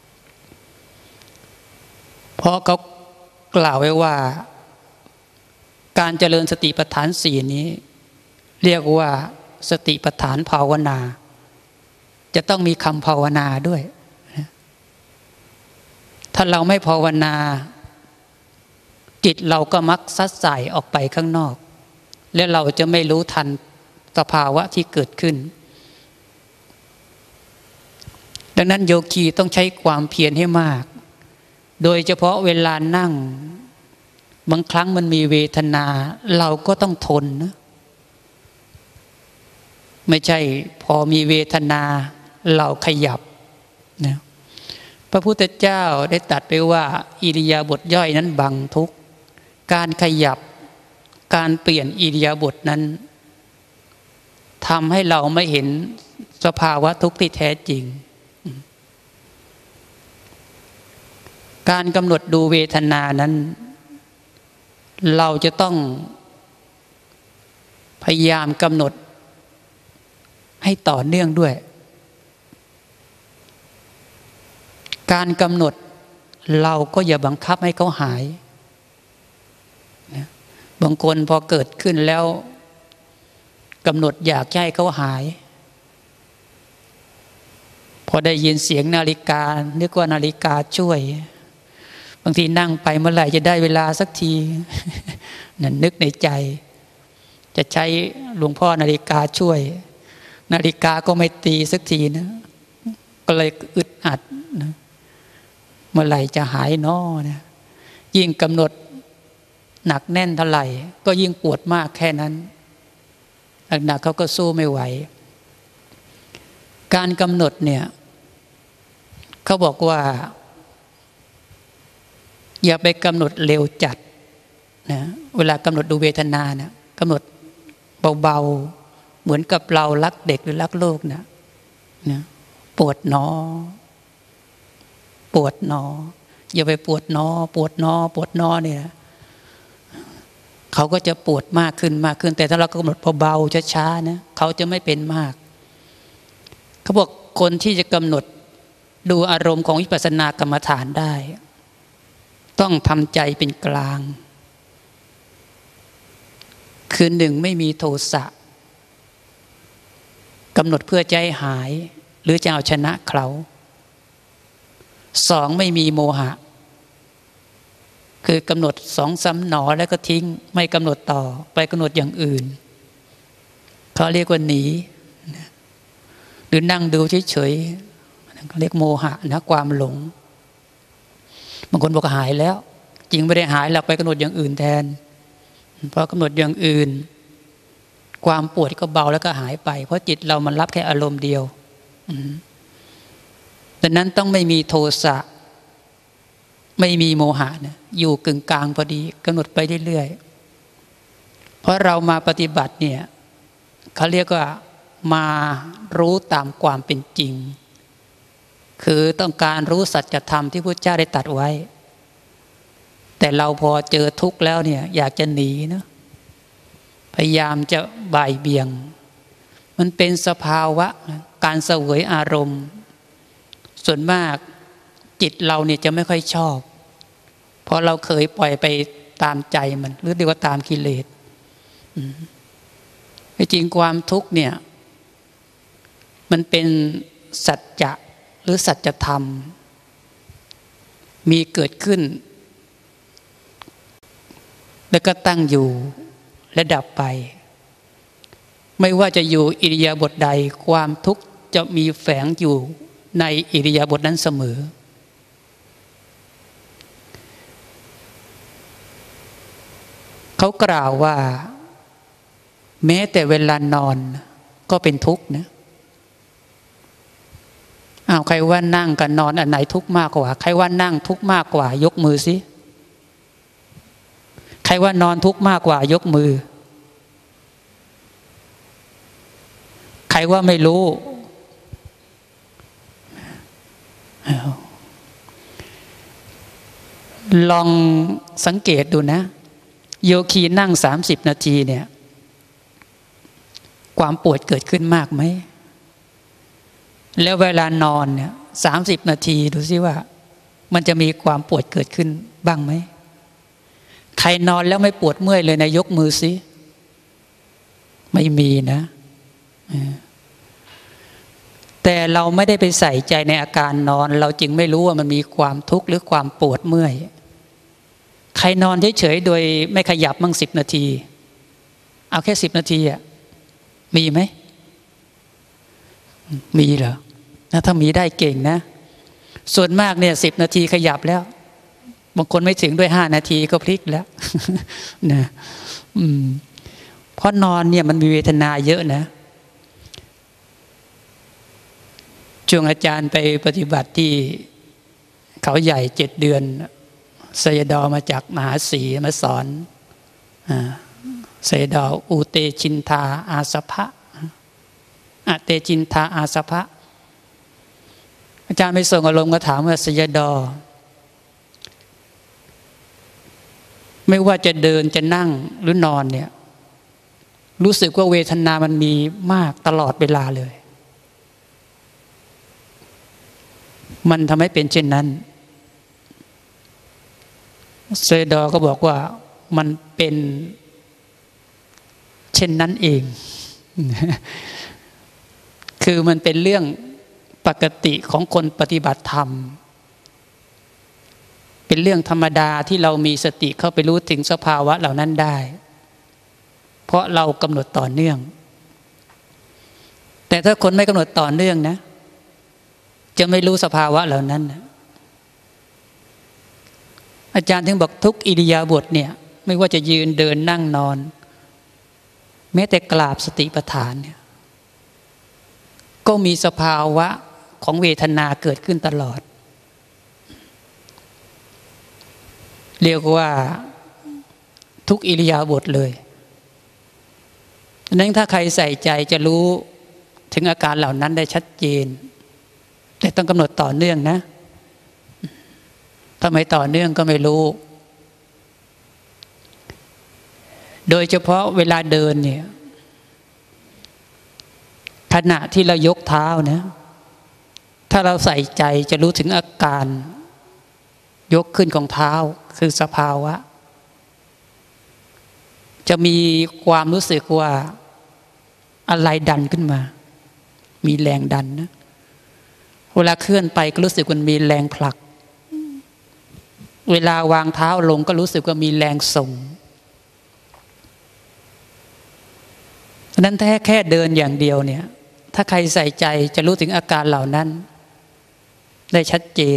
เพราะเขากล่าวไว้ว่าการเจริญสติปัฏฐานสี่นี้เรียกว่าสติปัฏฐานภาวนาจะต้องมีคำภาวนาด้วยถ้าเราไม่ภาวนาจิตเราก็มักซัดสายออกไปข้างนอกและเราจะไม่รู้ทันสภาวะที่เกิดขึ้นดังนั้นโยคีต้องใช้ความเพียรให้มากโดยเฉพาะเวลานั่งบางครั้งมันมีเวทนาเราก็ต้องทนนะไม่ใช่พอมีเวทนาเราขยับนะพระพุทธเจ้าได้ตรัสไปว่าอิริยาบถย่อยนั้นบังทุกข์การขยับการเปลี่ยนอิริยาบถนั้นทำให้เราไม่เห็นสภาวะทุกข์ที่แท้จริงการกำหนดดูเวทนานั้นเราจะต้องพยายามกำหนดให้ต่อเนื่องด้วยการกำหนดเราก็อย่าบังคับให้เขาหายนะบางคนพอเกิดขึ้นแล้วกำหนดอยากให้เขาหายพอได้ยินเสียงนาฬิกานึกว่านาฬิกาช่วยบางทีนั่งไปเมื่อไหร่จะได้เวลาสักทีนั่นนึกในใจจะใช้หลวงพ่อนาฬิกาช่วยนาฬิกาก็ไม่ตีสักทีนะก็เลยอึดอัดนะเมื่อไหร่จะหายน้อนะยิ่งกำหนดหนักแน่นเท่าไหร่ก็ยิ่งปวดมากแค่นั้นหนักๆเขาก็สู้ไม่ไหวการกำหนดเนี่ยเขาบอกว่าอย่าไปกำหนดเร็วจัดนะเวลากำหนดดูเวทนานะกำหนดเบาๆเหมือนกับเรารักเด็กหรือรักโลกนะนะปวดหนอปวดหนออย่าไปปวดหนอปวดหนอปวดหนอเนี่ยเขาก็จะปวดมากขึ้นมากขึ้นแต่ถ้าเรากำหนดเบาๆช้าๆนะเขาจะไม่เป็นมากเขาบอกคนที่จะกำหนดดูอารมณ์ของวิปัสสนากรรมฐานได้ต้องทำใจเป็นกลางคือหนึ่งไม่มีโทสะกำหนดเพื่อใจหายหรือจะเอาชนะเขาสองไม่มีโมหะคือกำหนดสองซ้ำหนอแล้วก็ทิ้งไม่กำหนดต่อไปกำหนดอย่างอื่นเขาเรียกว่าหนีหรือนั่งดูเฉยๆเขาเรียกโมหะนะความหลงบางคนบอกหายแล้วจริงไม่ได้หายเราไปกำหนดอย่างอื่นแทนพอกำหนดอย่างอื่นความปวดก็เบาแล้วก็หายไปเพราะจิตเรามันรับแค่อารมณ์เดียวดังนั้นต้องไม่มีโทสะไม่มีโมหะนะอยู่กึ่งกลางพอดีกำหนดไปเรื่อยๆเพราะเรามาปฏิบัติเนี่ยเขาเรียกว่ามารู้ตามความเป็นจริงคือต้องการรู้สัจธรรมที่พระเจ้าได้ตรัสไว้แต่เราพอเจอทุกข์แล้วเนี่ยอยากจะหนีนะพยายามจะบ่ายเบี่ยงมันเป็นสภาวะการเสวยอารมณ์ส่วนมากจิตเราเนี่ยจะไม่ค่อยชอบเพราะเราเคยปล่อยไปตามใจมันหรือเรียกว่าตามกิเลสจริงความทุกข์เนี่ยมันเป็นสัจจะหรือสัจธรรมมีเกิดขึ้นแล้วก็ตั้งอยู่และดับไปไม่ว่าจะอยู่อิริยาบถใดความทุกข์จะมีแฝงอยู่ในอิริยาบถนั้นเสมอเขากล่าวว่าแม้แต่เวลานอนก็เป็นทุกข์นะอ้าวใครว่านั่งกับนอนอันไหนทุกข์มากกว่าใครว่านั่งทุกข์มากกว่ายกมือสิใครว่านอนทุกข์มากกว่ายกมือใครว่าไม่รู้ลองสังเกตดูนะโยคีนั่งสามสิบนาทีเนี่ยความปวดเกิดขึ้นมากไหมแล้วเวลานอนเนี่ยสามสิบนาทีดูสิว่ามันจะมีความปวดเกิดขึ้นบ้างไหมใครนอนแล้วไม่ปวดเมื่อยเลยนะยกมือสิไม่มีนะแต่เราไม่ได้ไปใส่ใจในอาการนอนเราจึงไม่รู้ว่ามันมีความทุกข์หรือความปวดเมื่อยใครนอนเฉยๆโดยไม่ขยับมั่งสิบนาทีเอาแค่สิบนาทีอ่ะมีไหมมีเหรอนะถ้ามีได้เก่งนะส่วนมากเนี่ยสิบนาทีขยับแล้วบางคนไม่ถึงด้วยห้านาทีก็พลิกแล้วนะอืมเพราะนอนเนี่ยมันมีเวทนาเยอะนะช่วงอาจารย์ไปปฏิบัติที่เขาใหญ่เจ็ดเดือนไสยดอมาจากมหาสีมาสอนไสยดออุเตชินทาอาสภะอะเตชินทาอาสภะอาจารย์ไปส่งอารมณ์ก็ถามว่าไสยดอไม่ว่าจะเดินจะนั่งหรือนอนเนี่ยรู้สึกว่าเวทนามันมีมากตลอดเวลาเลยมันทำให้เป็นเช่นนั้นเซดอก็บอกว่ามันเป็นเช่นนั้นเองคือมันเป็นเรื่องปกติของคนปฏิบัติธรรมเป็นเรื่องธรรมดาที่เรามีสติเข้าไปรู้ถึงสภาวะเหล่านั้นได้เพราะเรากำหนดต่อเนื่องแต่ถ้าคนไม่กำหนดต่อเนื่องนะจะไม่รู้สภาวะเหล่านั้นนะอาจารย์ถึงบอกทุกอิริยาบถเนี่ยไม่ว่าจะยืนเดินนั่งนอนแม้แต่กราบสติปัฏฐานเนี่ยก็มีสภาวะของเวทนาเกิดขึ้นตลอดเรียกว่าทุกอิริยาบถเลยดังนั้นถ้าใครใส่ใจจะรู้ถึงอาการเหล่านั้นได้ชัดเจนแต่ต้องกำหนดต่อเนื่องนะถ้าไม่ต่อเนื่องก็ไม่รู้โดยเฉพาะเวลาเดินเนี่ยขณะที่เรายกเท้านะถ้าเราใส่ใจจะรู้ถึงอาการยกขึ้นของเท้าคือสภาวะจะมีความรู้สึกว่าอะไรดันขึ้นมามีแรงดันนะเวลาเคลื่อนไปก็รู้สึกว่ามีแรงผลักเวลาวางเท้าลงก็รู้สึกว่ามีแรงส่งฉะนั้นถ้าแค่เดินอย่างเดียวเนี่ยถ้าใครใส่ใจจะรู้ถึงอาการเหล่านั้นได้ชัดเจน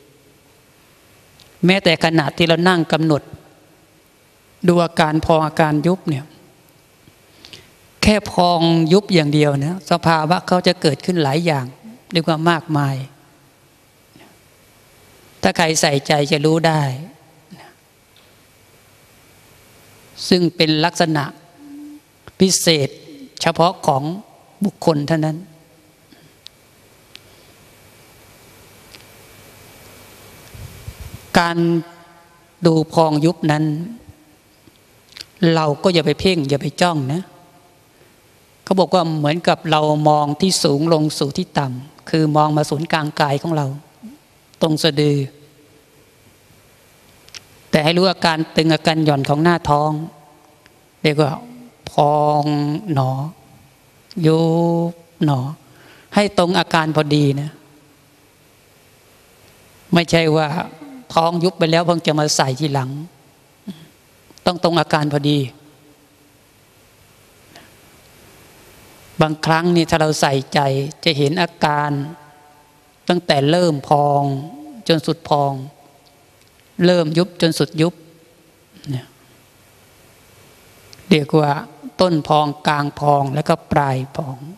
แม้แต่ขณะที่เรานั่งกำหนดดูอาการพองอาการยุบเนี่ยแค่พองยุบอย่างเดียวนะสภาวะเขาจะเกิดขึ้นหลายอย่างเรียกว่ามากมายถ้าใครใส่ใจจะรู้ได้ซึ่งเป็นลักษณะพิเศษเฉพาะของบุคคลเท่านั้นการดูพองยุบนั้นเราก็อย่าไปเพ่งอย่าไปจ้องนะเขาบอกว่าเหมือนกับเรามองที่สูงลงสู่ที่ต่ำคือมองมาศูนย์กลางกายของเราตรงสะดือแต่ให้รู้อาการตึงอาการหย่อนของหน้าท้องเรียกว่าพองหนอยุบหนอให้ตรงอาการพอดีนะไม่ใช่ว่าท้องยุบไปแล้วเพิ่งจะมาใส่ทีหลังต้องตรงอาการพอดีบางครั้งนี่ถ้าเราใส่ใจจะเห็นอาการตั้งแต่เริ่มพองจนสุดพองเริ่มยุบจนสุดยุบเนี่ยเรียกว่าต้นพองกลางพองแล้วก็ปลายพอง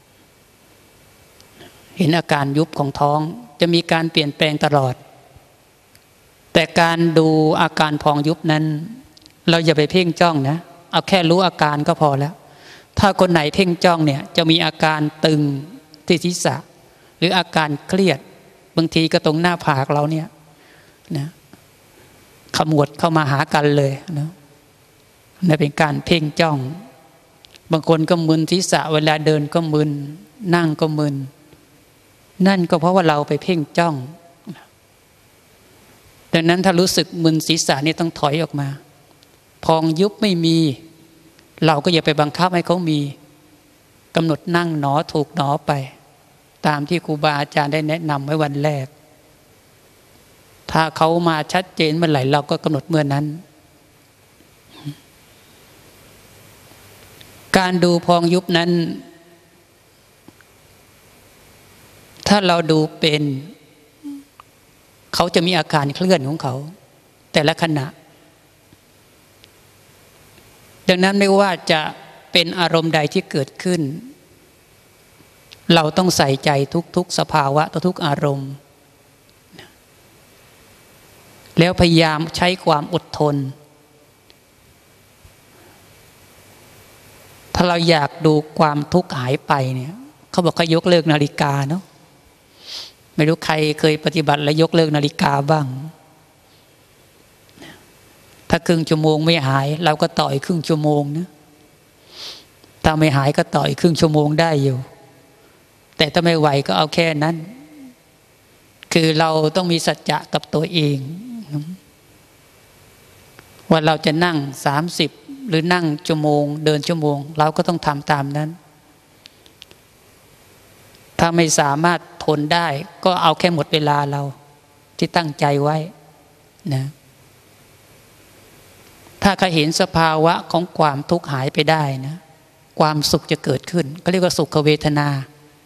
เห็นอาการยุบของท้องจะมีการเปลี่ยนแปลงตลอดแต่การดูอาการพองยุบนั้นเราอย่าไปเพ่งจ้องนะเอาแค่รู้อาการก็พอแล้วถ้าคนไหนเพ่งจ้องเนี่ยจะมีอาการตึงที่ศีรษะหรืออาการเครียดบางทีก็ตรงหน้าผากเราเนี่ยนะขมวดเข้ามาหากันเลยนะนั่นเป็นการเพ่งจ้องบางคนก็มึนศีรษะเวลาเดินก็มึนนั่งก็มึนนั่นก็เพราะว่าเราไปเพ่งจ้องดังนั้นถ้ารู้สึกมึนศีรษะนี่ต้องถอยออกมาพองยุบไม่มีเราก็อย่าไปบังคับให้เขามีกำหนดนั่งหนอถูกหนอไปตามที่ครูบาอาจารย์ได้แนะนำไว้วันแรกถ้าเขามาชัดเจนเมื่อไหร่เราก็กำหนดเมื่อนั้นการดูพองยุบนั้นถ้าเราดูเป็นเขาจะมีอาการเคลื่อนของเขาแต่ละขณะดังนั้นไม่ว่าจะเป็นอารมณ์ใดที่เกิดขึ้นเราต้องใส่ใจทุกๆสภาวะทุกๆอารมณ์แล้วพยายามใช้ความอดทนถ้าเราอยากดูความทุกข์หายไปเนี่ยเขาบอกเขายกเลิกนาฬิกาเนาะไม่รู้ใครเคยปฏิบัติและยกเลิกนาฬิกาบ้างถ้าครึ่งชั่วโมงไม่หายเราก็ต่ออีกครึ่งชั่วโมงนะถ้าไม่หายก็ต่ออีกครึ่งชั่วโมงได้อยู่แต่ถ้าไม่ไหวก็เอาแค่นั้นคือเราต้องมีสัจจะกับตัวเองว่าเราจะนั่งสามสิบหรือนั่งชั่วโมงเดินชั่วโมงเราก็ต้องทำตามนั้นถ้าไม่สามารถทนได้ก็เอาแค่หมดเวลาเราที่ตั้งใจไว้นะถ้าใครเห็นสภาวะของความทุกข์หายไปได้นะความสุขจะเกิดขึ้นก็เรียกว่าสุขเวทนา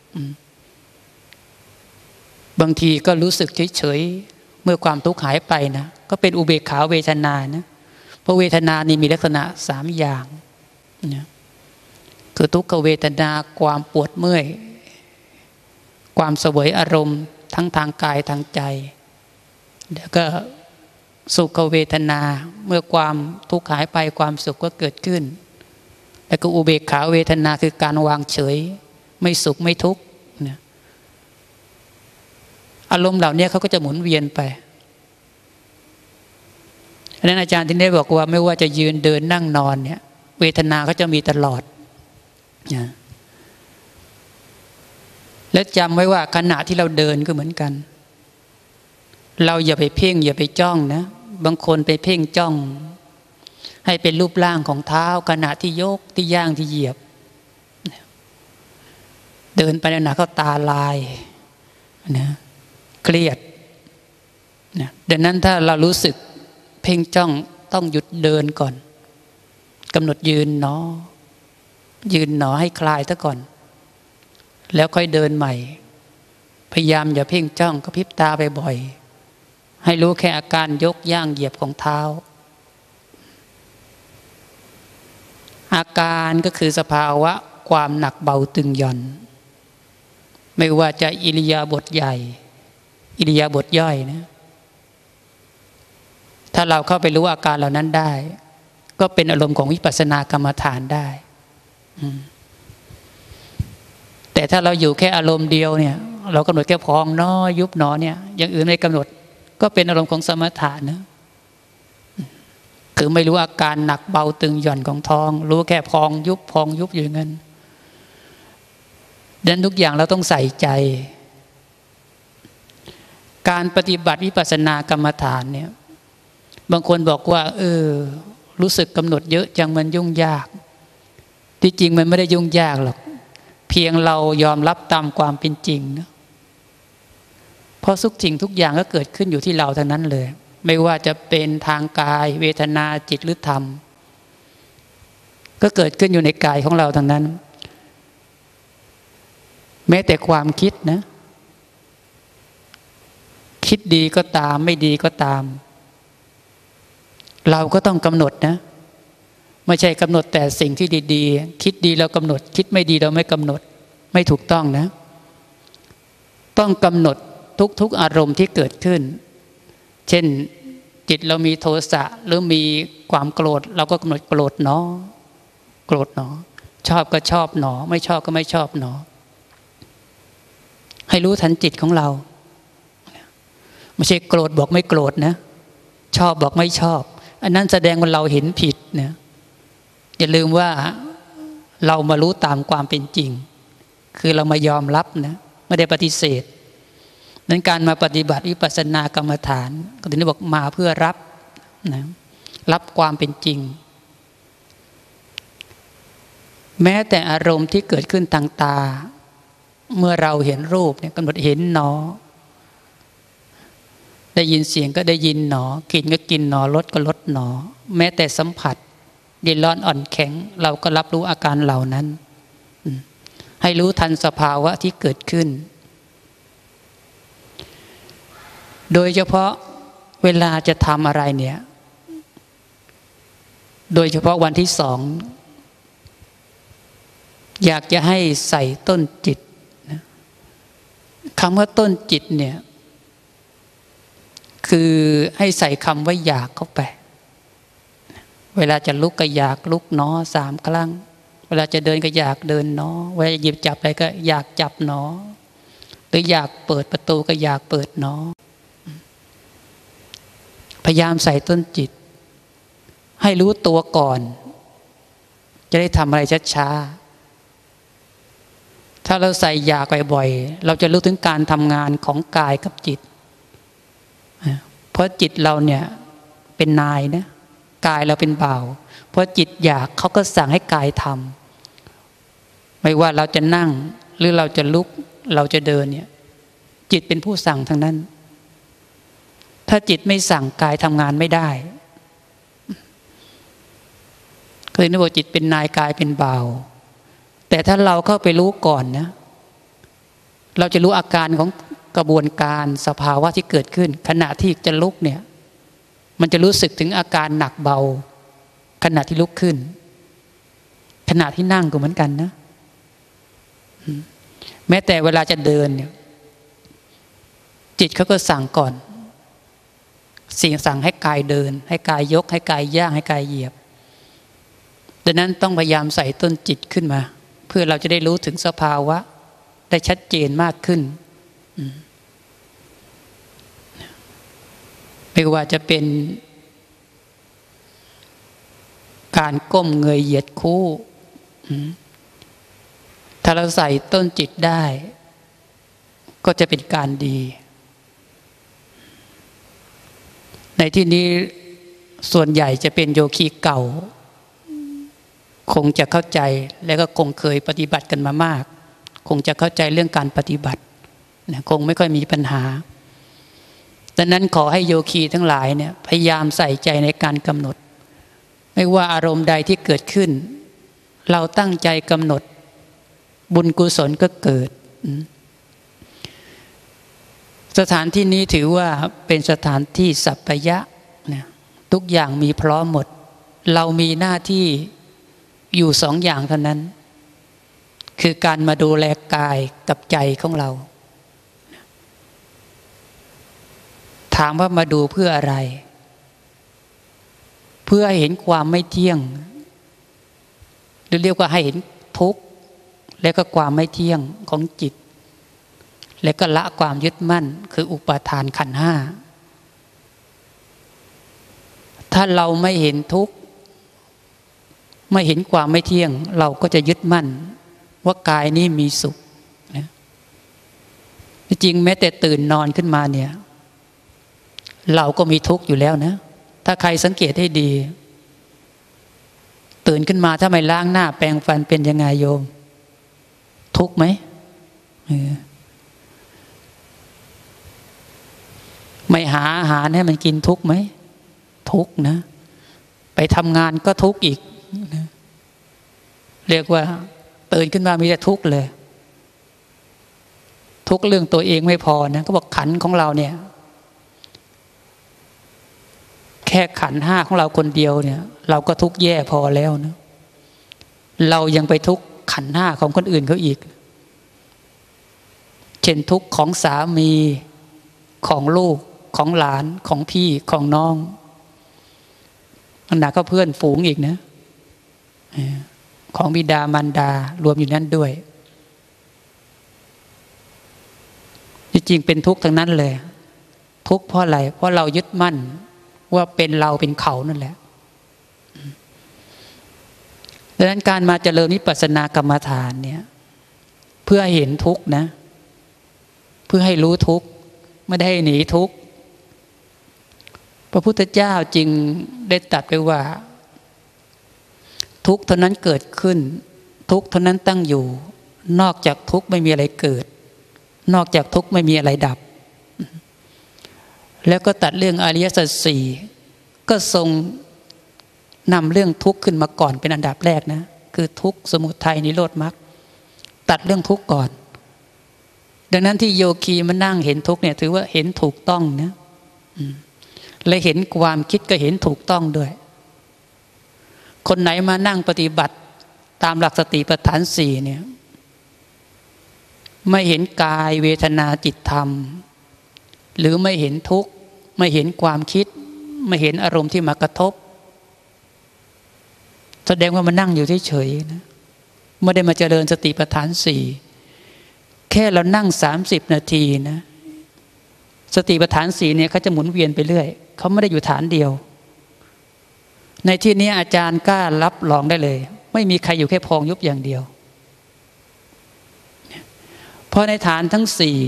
บางทีก็รู้สึกเฉยๆเมื่อความทุกข์หายไปนะก็เป็นอุเบกขาเวทนานะเพราะเวทนานี่มีลักษณะสามอย่างนะคือทุกขเวทนาความปวดเมื่อยความเสวยอารมณ์ทั้งทางกายทางใจแล้วก็สุขเวทนาเมื่อความทุกข์หายไปความสุขก็เกิดขึ้นแล้วก็อุเบกขาเวทนาคือการวางเฉยไม่สุขไม่ทุกข์นะอารมณ์เหล่านี้เขาก็จะหมุนเวียนไปดังนั้นอาจารย์ที่ได้บอกว่าไม่ว่าจะยืนเดินนั่งนอนเนี่ยเวทนาเขาจะมีตลอดนะและจำไว้ว่าขณะที่เราเดินก็เหมือนกันเราอย่าไปเพ่งอย่าไปจ้องนะบางคนไปเพ่งจ้องให้เป็นรูปร่างของเท้าขณะที่ยกที่ย่างที่เหยียบเดินไปแล้วนะเขาตาลายนะเครียดนะดังนั้นถ้าเรารู้สึกเพ่งจ้องต้องหยุดเดินก่อนกำหนดยืนเนาะยืนหนอให้คลายซะก่อนแล้วค่อยเดินใหม่พยายามอย่าเพ่งจ้องกระพริบตาไปบ่อยให้รู้แค่อาการยกย่างเหยียบของเท้าอาการก็คือสภาวะความหนักเบาตึงหย่อนไม่ว่าจะอิริยาบถใหญ่อิริยาบถย่อยนะถ้าเราเข้าไปรู้อาการเหล่านั้นได้ก็เป็นอารมณ์ของวิปัสสนากรรมฐานได้แต่ถ้าเราอยู่แค่อารมณ์เดียวเนี่ยเรากำหนดแค่พองเนาะยุบเนาะเนี่ยอย่างอื่นไม่กำหนดก็เป็นอารมณ์ของสมถะนะคือไม่รู้อาการหนักเบาตึงหย่อนของท้องรู้แค่พองยุบพองยุบอยู่อย่างนั้นดังนั้นทุกอย่างเราต้องใส่ใจการปฏิบัติวิปัสสนากรรมฐานเนี่ยบางคนบอกว่าเออรู้สึกกำหนดเยอะจังมันยุ่งยากที่จริงมันไม่ได้ยุ่งยากหรอกเพียงเรายอมรับตามความเป็นจริงนะเพราะทุกสิ่งทุกอย่างก็เกิดขึ้นอยู่ที่เราทั้งนั้นเลยไม่ว่าจะเป็นทางกายเวทนาจิตหรือธรรมก็เกิดขึ้นอยู่ในกายของเราทั้งนั้นแม้แต่ความคิดนะคิดดีก็ตามไม่ดีก็ตามเราก็ต้องกำหนดนะไม่ใช่กำหนดแต่สิ่งที่ดีๆคิดดีเรากำหนดคิดไม่ดีเราไม่กำหนดไม่ถูกต้องนะต้องกำหนดทุกๆอารมณ์ที่เกิดขึ้นเช่นจิตเรามีโทสะหรือมีความโกรธเราก็กำหนดโกรธเนาะโกรธเนาะชอบก็ชอบหนอไม่ชอบก็ไม่ชอบหนอให้รู้ทันจิตของเราไม่ใช่โกรธบอกไม่โกรธนะชอบบอกไม่ชอบอันนั้นแสดงว่าเราเห็นผิดนะอย่าลืมว่าเรามารู้ตามความเป็นจริงคือเรามายอมรับนะไม่ได้ปฏิเสธนั้นการมาปฏิบัติวิปัสสนากรรมฐานก็ถึงได้บอกมาเพื่อรับนะรับความเป็นจริงแม้แต่อารมณ์ที่เกิดขึ้นทางตาเมื่อเราเห็นรูปเนี่ยกำหนดเห็นหนอได้ยินเสียงก็ได้ยินหนอกินก็กินหนอรสก็รสหนอแม้แต่สัมผัสเย็นร้อนอ่อนแข็งเราก็รับรู้อาการเหล่านั้นให้รู้ทันสภาวะที่เกิดขึ้นโดยเฉพาะเวลาจะทำอะไรเนี่ยโดยเฉพาะวันที่สองอยากจะให้ใส่ต้นจิตนะคำว่าต้นจิตเนี่ยคือให้ใส่คำว่าอยากเข้าไปเวลาจะลุกก็อยากลุกเนาะสามครั้งเวลาจะเดินก็อยากเดินเนาะเวลาจะหยิบจับอะไรก็อยากจับเนาะหรืออยากเปิดประตูก็อยากเปิดเนาะพยายามใส่ต้นจิตให้รู้ตัวก่อนจะได้ทำอะไรช้าๆถ้าเราใส่อยากบ่อยๆเราจะรู้ถึงการทำงานของกายกับจิตเพราะจิตเราเนี่ยเป็นนายนะกายเราเป็นบ่าวเพราะจิตอยากเขาก็สั่งให้กายทำไม่ว่าเราจะนั่งหรือเราจะลุกเราจะเดินเนี่ยจิตเป็นผู้สั่งทั้งนั้นถ้าจิตไม่สั่งกายทำงานไม่ได้เคยนึกว่าจิตเป็นนายกายเป็นบ่าวแต่ถ้าเราเข้าไปรู้ก่อนนะเราจะรู้อาการของกระบวนการสภาวะที่เกิดขึ้นขณะที่จะลุกเนี่ยมันจะรู้สึกถึงอาการหนักเบาขณะที่ลุกขึ้นขณะที่นั่งก็เหมือนกันนะแม้แต่เวลาจะเดินเนี่ยจิตเขาก็สั่งก่อนสิ่งสั่งให้กายเดินให้กายยกให้กายย่างให้กายเหยียบดังนั้นต้องพยายามใส่ต้นจิตขึ้นมาเพื่อเราจะได้รู้ถึงสภาวะได้ชัดเจนมากขึ้นไม่ว่าจะเป็นการก้มเงยเหยียดคู่ถ้าเราใส่ต้นจิตได้ก็จะเป็นการดีในที่นี้ส่วนใหญ่จะเป็นโยคีเก่าคงจะเข้าใจและก็คงเคยปฏิบัติกันมามากคงจะเข้าใจเรื่องการปฏิบัติคงไม่ค่อยมีปัญหาดังนั้นขอให้โยคีทั้งหลายเนี่ยพยายามใส่ใจในการกำหนดไม่ว่าอารมณ์ใดที่เกิดขึ้นเราตั้งใจกำหนดบุญกุศลก็เกิดสถานที่นี้ถือว่าเป็นสถานที่สัพพยะนะทุกอย่างมีพร้อมหมดเรามีหน้าที่อยู่สองอย่างเท่านั้นคือการมาดูแลกายกับใจของเราถามว่ามาดูเพื่ออะไรเพื่อให้เห็นความไม่เที่ยงหรือเรียกว่าให้เห็นทุกข์และก็ความไม่เที่ยงของจิตและก็ละความยึดมั่นคืออุปาทานขันธ์ห้าถ้าเราไม่เห็นทุกข์ไม่เห็นความไม่เที่ยงเราก็จะยึดมั่นว่ากายนี้มีสุขนะจริงแม้แต่ตื่นนอนขึ้นมาเนี่ยเราก็มีทุกข์อยู่แล้วนะถ้าใครสังเกตให้ดีตื่นขึ้นมาถ้าไม่ล้างหน้าแปรงฟันเป็นยังไงโยมทุกข์ไหมไม่หาอาหารให้มันกินทุกข์ไหมทุกข์นะไปทำงานก็ทุกข์อีกนะเรียกว่าตื่นขึ้นมามีแต่ทุกข์เลยทุกข์เรื่องตัวเองไม่พอนะก็บอกขันธ์ของเราเนี่ยแค่ขันธ์ห้าของเราคนเดียวเนี่ยเราก็ทุกข์แย่พอแล้วนะเรายังไปทุกข์ขันธ์ห้าของคนอื่นเขาอีกเช่นทุกข์ของสามีของลูกของหลานของพี่ของน้องอันนั้นก็เพื่อนฝูงอีกนะของบิดามารดารวมอยู่นั้นด้วยจริงๆเป็นทุกข์ทั้งนั้นเลยทุกข์เพราะอะไรเพราะเรายึดมั่นว่าเป็นเราเป็นเขานั่นแหละดังนั้นการมาเจริญวิปัสสนากรรมฐานเนี่ยเพื่อให้เห็นทุกข์นะเพื่อให้รู้ทุกข์ไม่ได้ให้หนีทุกข์พระพุทธเจ้าจึงได้ตรัสไว้ว่าทุกข์เท่านั้นเกิดขึ้นทุกข์เท่านั้นตั้งอยู่นอกจากทุกข์ไม่มีอะไรเกิดนอกจากทุกข์ไม่มีอะไรดับแล้วก็ตัดเรื่องอริยสัจสี่ก็ทรงนำเรื่องทุกข์ขึ้นมาก่อนเป็นอันดับแรกนะคือทุกข์สมุทัยนิโรธมรรคตัดเรื่องทุกข์ก่อนดังนั้นที่โยคีมานั่งเห็นทุกข์เนี่ยถือว่าเห็นถูกต้องนะและเห็นความคิดก็เห็นถูกต้องด้วยคนไหนมานั่งปฏิบัติตามหลักสติปัฏฐานสี่เนี่ยไม่เห็นกายเวทนาจิตธรรมหรือไม่เห็นทุกข์ไม่เห็นความคิดไม่เห็นอารมณ์ที่มากระทบแสดงว่ามันนั่งอยู่เฉยๆนะไม่ได้มาเจริญสติปัฏฐานสี่แค่เรานั่งสามสิบนาทีนะสติปัฏฐานสี่เนี่ยเขาจะหมุนเวียนไปเรื่อยเขาไม่ได้อยู่ฐานเดียวในที่นี้อาจารย์กล้ารับรองได้เลยไม่มีใครอยู่แค่พองยุบอย่างเดียวเพราะในฐานทั้งสี่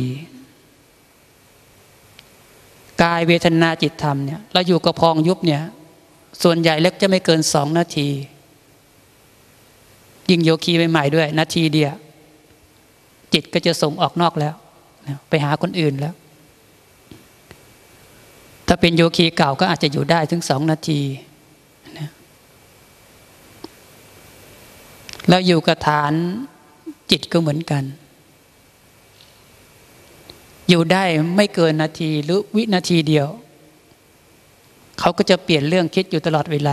กายเวทนาจิตธรรมเนี่ยเราอยู่กับพองยุบเนี่ยส่วนใหญ่เล็กจะไม่เกินสองนาทียิ่งโยคีใหม่ๆด้วยนาทีเดียวจิตก็จะส่งออกนอกแล้วไปหาคนอื่นแล้วถ้าเป็นโยคีเก่าก็อาจจะอยู่ได้ถึงสองนาทีแล้วอยู่กับฐานจิตก็เหมือนกันอยู่ได้ไม่เกินนาทีหรือวินาทีเดียวเขาก็จะเปลี่ยนเรื่องคิดอยู่ตลอดเวลา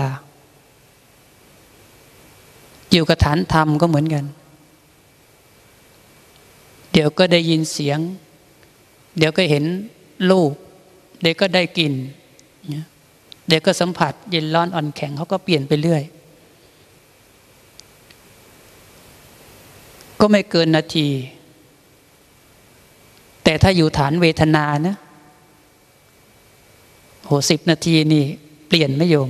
อยู่กับฐานธรรมก็เหมือนกันเดี๋ยวก็ได้ยินเสียงเดี๋ยวก็เห็นรูปเดี๋ยวก็ได้กลิ่นเดี๋ยวก็สัมผัสเย็นร้อนอ่อนแข็งเขาก็เปลี่ยนไปเรื่อยก็ไม่เกินนาทีแต่ถ้าอยู่ฐานเวทนานะโหสิบนาทีนี่เปลี่ยนไม่โยม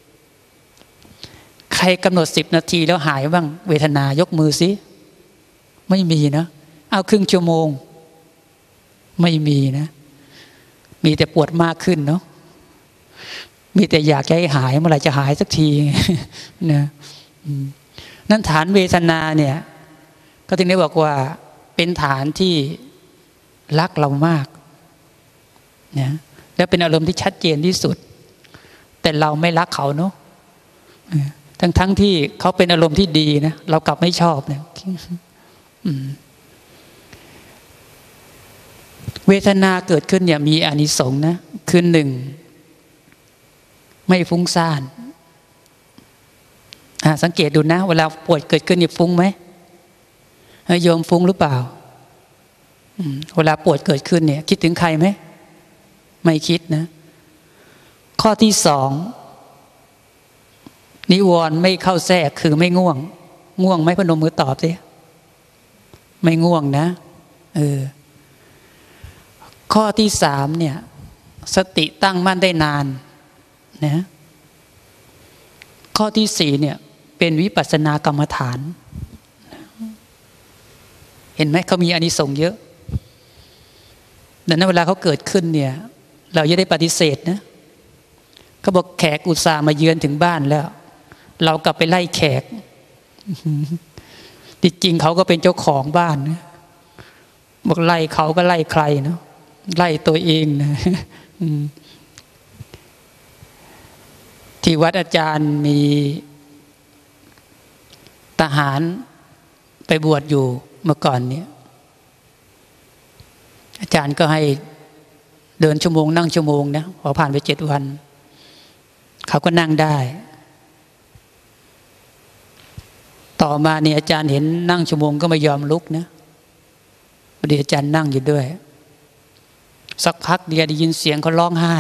ใครกำหนดสิบนาทีแล้วหายบ้างเวทนายกมือสิไม่มีนะเอาครึ่งชั่วโมงไม่มีนะมีแต่ปวดมากขึ้นเนาะมีแต่อยากให้หายเมื่อไหร่จะหายสักทีนะนั่นฐานเวทนาเนี่ยก็ถึงได้บอกว่าเป็นฐานที่รักเรามากนะและเป็นอารมณ์ที่ชัดเจนที่สุดแต่เราไม่รักเขาเนาะทั้งทั้งที่เขาเป็นอารมณ์ที่ดีนะเรากลับไม่ชอบเนี่ยเวทนาเกิดขึ้นเนี่ยมีอานิสงส์นะคือหนึ่งไม่ฟุ้งซ่านสังเกตดูนะเวลาปวดเกิดขึ้นนี่ฟุ้งไหมโยมฟุ้งหรือเปล่าเวลาปวดเกิดขึ้นเนี่ยคิดถึงใครไหมไม่คิดนะข้อที่สองนิวรณ์ไม่เข้าแทรกคือไม่ง่วงง่วงไหมพนมมือตอบสิไม่ง่วงนะเออข้อที่สามเนี่ยสติตั้งมั่นได้นานนะข้อที่สี่เนี่ยเป็นวิปัสสนากรรมฐานเห็นไหมเขามีอานิสงส์เยอะดังนั้นเวลาเขาเกิดขึ้นเนี่ยเราอย่าได้ปฏิเสธนะเขาบอกแขกอุตส่าห์มาเยือนถึงบ้านแล้วเรากลับไปไล่แขกจริงๆเขาก็เป็นเจ้าของบ้านนะบอกไล่เขาก็ไล่ใครเนาะไล่ตัวเองนะที่วัดอาจารย์มีทหารไปบวชอยู่เมื่อก่อนเนี่ยอาจารย์ก็ให้เดินชั่วโมงนั่งชั่วโมงนะพอผ่านไปเจ็ดวันเขาก็นั่งได้ต่อมาเนี่ยอาจารย์เห็นนั่งชั่วโมงก็ไม่ยอมลุกนะพอดีอาจารย์นั่งอยู่ด้วยสักพักเดียวได้ยินเสียงเขาร้องไห้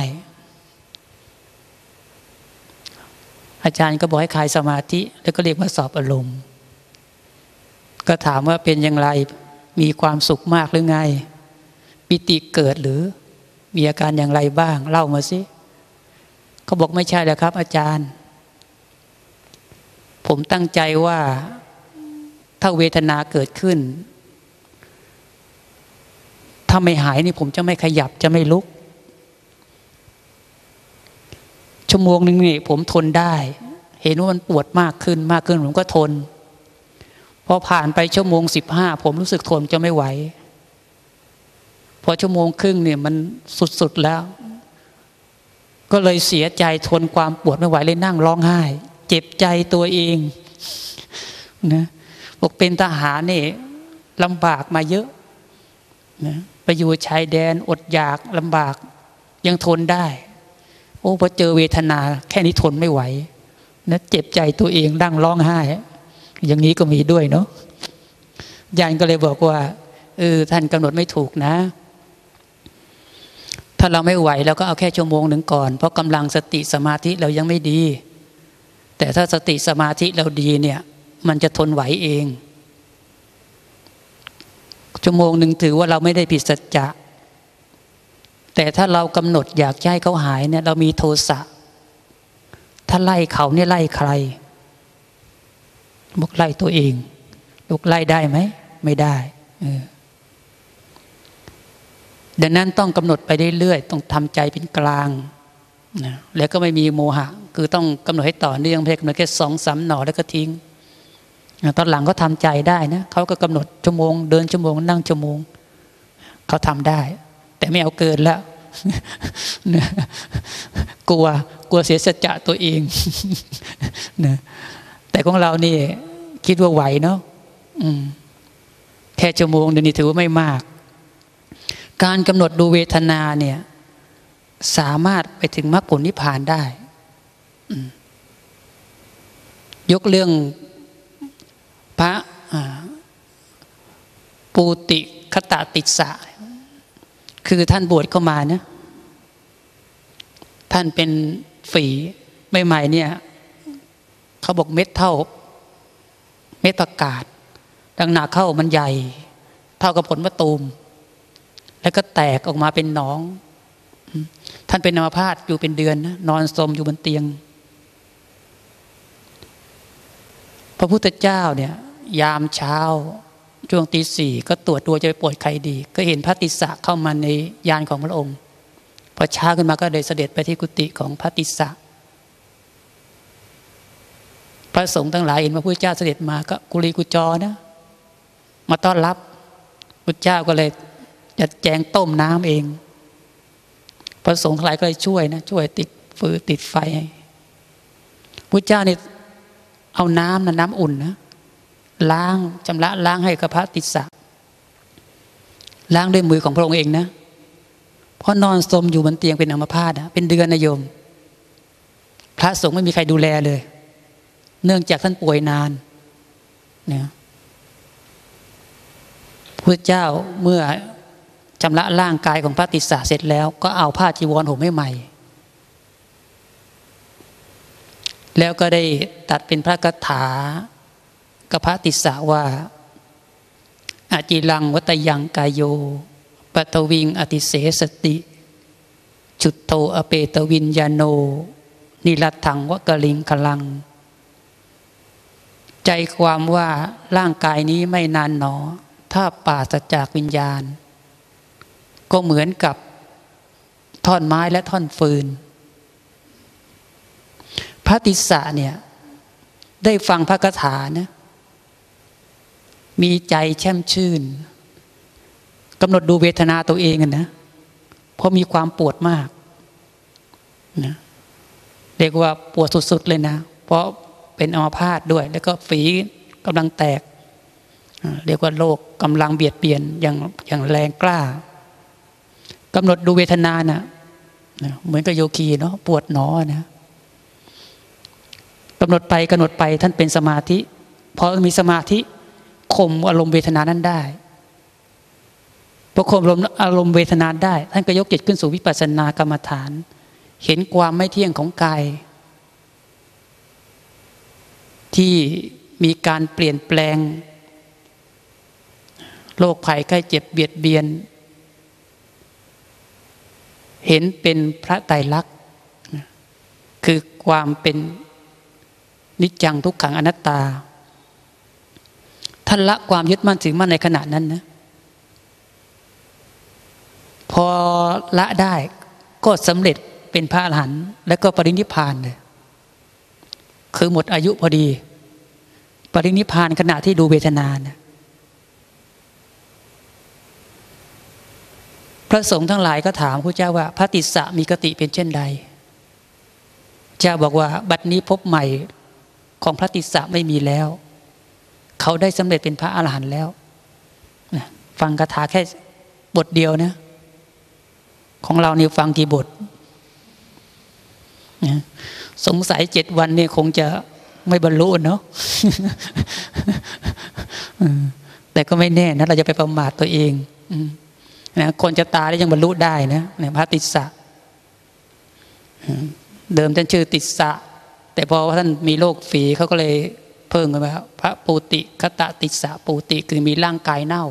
อาจารย์ก็บอกให้คลายสมาธิแล้วก็เรียกมาสอบอารมณ์ก็ถามว่าเป็นอย่างไรมีความสุขมากหรือไงปิติเกิดหรือมีอาการอย่างไรบ้างเล่ามาสิเขาบอกไม่ใช่แล้วครับอาจารย์ผมตั้งใจว่าถ้าเวทนาเกิดขึ้นถ้าไม่หายนี่ผมจะไม่ขยับจะไม่ลุกชั่วโมงนึงนี่ผมทนได้เห็นว่ามันปวดมากขึ้นมากขึ้นผมก็ทนพอผ่านไปชั่วโมงสิบห้าผมรู้สึกทนจะไม่ไหวพอชั่วโมงครึ่งเนี่ยมันสุดๆแล้วก็เลยเสียใจทนความปวดไม่ไหวเลยนั่งร้องไห้เจ็บใจตัวเองนะบอกเป็นทหารนี่ลำบากมาเยอะนะไปอยู่ชายแดนอดอยากลำบากยังทนได้โอ้พอเจอเวทนาแค่นี้ทนไม่ไหวนะเจ็บใจตัวเองนั่งร้องไห้อย่างนี้ก็มีด้วยเนาะยายก็เลยบอกว่าเออท่านกำหนดไม่ถูกนะถ้าเราไม่ไหวเราก็เอาแค่ชั่วโมงหนึ่งก่อนเพราะกำลังสติสมาธิเรายังไม่ดีแต่ถ้าสติสมาธิเราดีเนี่ยมันจะทนไหวเองชั่วโมงหนึ่งถือว่าเราไม่ได้ผิดสัจจะแต่ถ้าเรากำหนดอยากให้เขาหายเนี่ยเรามีโทสะถ้าไล่เขาเนี่ยไล่ใครบอกไล่ตัวเองลูกไล่ได้ไหมไม่ได้เออดังนั้นต้องกำหนดไปเรื่อยๆต้องทำใจเป็นกลางนะแล้วก็ไม่มีโมหะคือต้องกำหนดให้ต่อเนื่องไม่ใช่กำหนดแค่สองสามหน่อแล้วก็ทิ้งตอนหลังเขาทำใจได้นะเขาก็กำหนดชั่วโมงเดินชั่วโมงนั่งชั่วโมงเขาทำได้แต่ไม่เอาเกินแล้วกลัวกลัวเสียสัจจะตัวเองนะแต่ของเรานี่คิดว่าไหวเนาะแค่ชั่วโมงเดี๋ยวนี้ถือว่าไม่มากการกำหนดดูเวทนาเนี่ยสามารถไปถึงมรรคผลนิพพานได้ยกเรื่องพระปูติคตติสสะคือท่านบวชเข้ามานะท่านเป็นฝีใหม่ๆเนี่ยเขาบอกเม็ดเท่าเม็ดประกาศดังหนาเข้ามันใหญ่เท่ากับผลมะตูมแล้วก็แตกออกมาเป็นหนองท่านเป็นอัมพาตอยู่เป็นเดือนนะนอนสมอยู่บนเตียงพระพุทธเจ้าเนี่ยยามเช้าช่วงตีสี่ก็ตรวจดูจะไปปวดใครดีก็เห็นพระติสสะเข้ามาในยานของพระองค์พอเช้าขึ้นมาก็ได้เสด็จไปที่กุฏิของพระติสสะพระสงฆ์ทั้งหลายเห็นพระพุทธเจ้าเสด็จมาก็กุลีกุจอนะมาต้อนรับพุทธเจ้าก็เลยจัดแจงต้มน้ำเองพระสงฆ์ทั้งหลายก็เลยช่วยนะช่วยติดฟืนติดไฟให้พุทธเจ้านี่เอาน้ำนะน้ำอุ่นนะล้างชำระล้างให้กับพระติสสะล้างด้วยมือของพระองค์เองนะเพราะนอนสมอยู่บนเตียงเป็นอัมพาตนะเป็นเดือนนะโยมพระสงฆ์ไม่มีใครดูแลเลยเนื่องจากท่านป่วยนานนะพระเจ้าเมื่อชำระร่างกายของพระติสสะเสร็จแล้วก็เอาผ้าจีวรห่มให้ใหม่แล้วก็ได้ตัดเป็นพระคาถากับพระติสสะว่าอาจิลังวัตยังกายโยปตวิงอติเสสติจุดโตอเปตวินญาโนนิรัตถังวกลิงคลังใจความว่าร่างกายนี้ไม่นานหนอถ้าปราศจากวิญญาณก็เหมือนกับท่อนไม้และท่อนฟืนพระติสสะเนี่ยได้ฟังพระคาถานะมีใจแช่มชื่นกำหนดดูเวทนาตัวเองนะเพราะมีความปวดมากนะเรียกว่าปวดสุดๆเลยนะเพราะเป็นอัมพาตด้วยแล้วก็ฝีกำลังแตกเรียกว่าโรคกำลังเบียดเบียนอย่างอย่างแรงกล้ากำหนดดูเวทนานะเหมือนกับโยคีเนาะปวดหนอนะกำหนดไปกำหนดไปท่านเป็นสมาธิพอมีสมาธิข่มอารมณ์เวทนานั้นได้พอข่มอารมณ์เวทนาได้ท่านก็ยกจิตขึ้นสู่วิปัสสนากรรมฐานเห็นความไม่เที่ยงของกายที่มีการเปลี่ยนแปลงโรคภัยไข้เจ็บเบียดเบียนเห็นเป็นพระไตรลักษณ์คือความเป็นนิจจังทุกขังอนัตตาท่านละความยึดมั่นถือมั่นในขณะนั้นนะพอละได้ก็สำเร็จเป็นพระอรหันต์แล้วก็ปรินิพพานเลยคือหมดอายุพอดีปรินิพพานขณะที่ดูเวทนานะพระสงฆ์ทั้งหลายก็ถามพระเจ้าว่าพระติสสะมีกติเป็นเช่นใดเจ้าบอกว่าบัดนี้พบใหม่ของพระติสสะไม่มีแล้วเขาได้สำเร็จเป็นพระอรหันต์แล้วนะฟังคาถาแค่บทเดียวนะของเรานี่ฟังกี่บทนะสงสัยเจ็ดวันนี่คงจะไม่บรรลุเนาะ แต่ก็ไม่แน่นะเราจะไปประมาทตัวเองนะคนจะตายแล้วยังบรรลุได้นะพระติสสะเดิมท่านชื่อติสสะแต่พอท่านมีโรคฝีเขาก็เลยเพิ่มกันมาพระปูติคตติสสะปูติคือมีร่างกายเน่า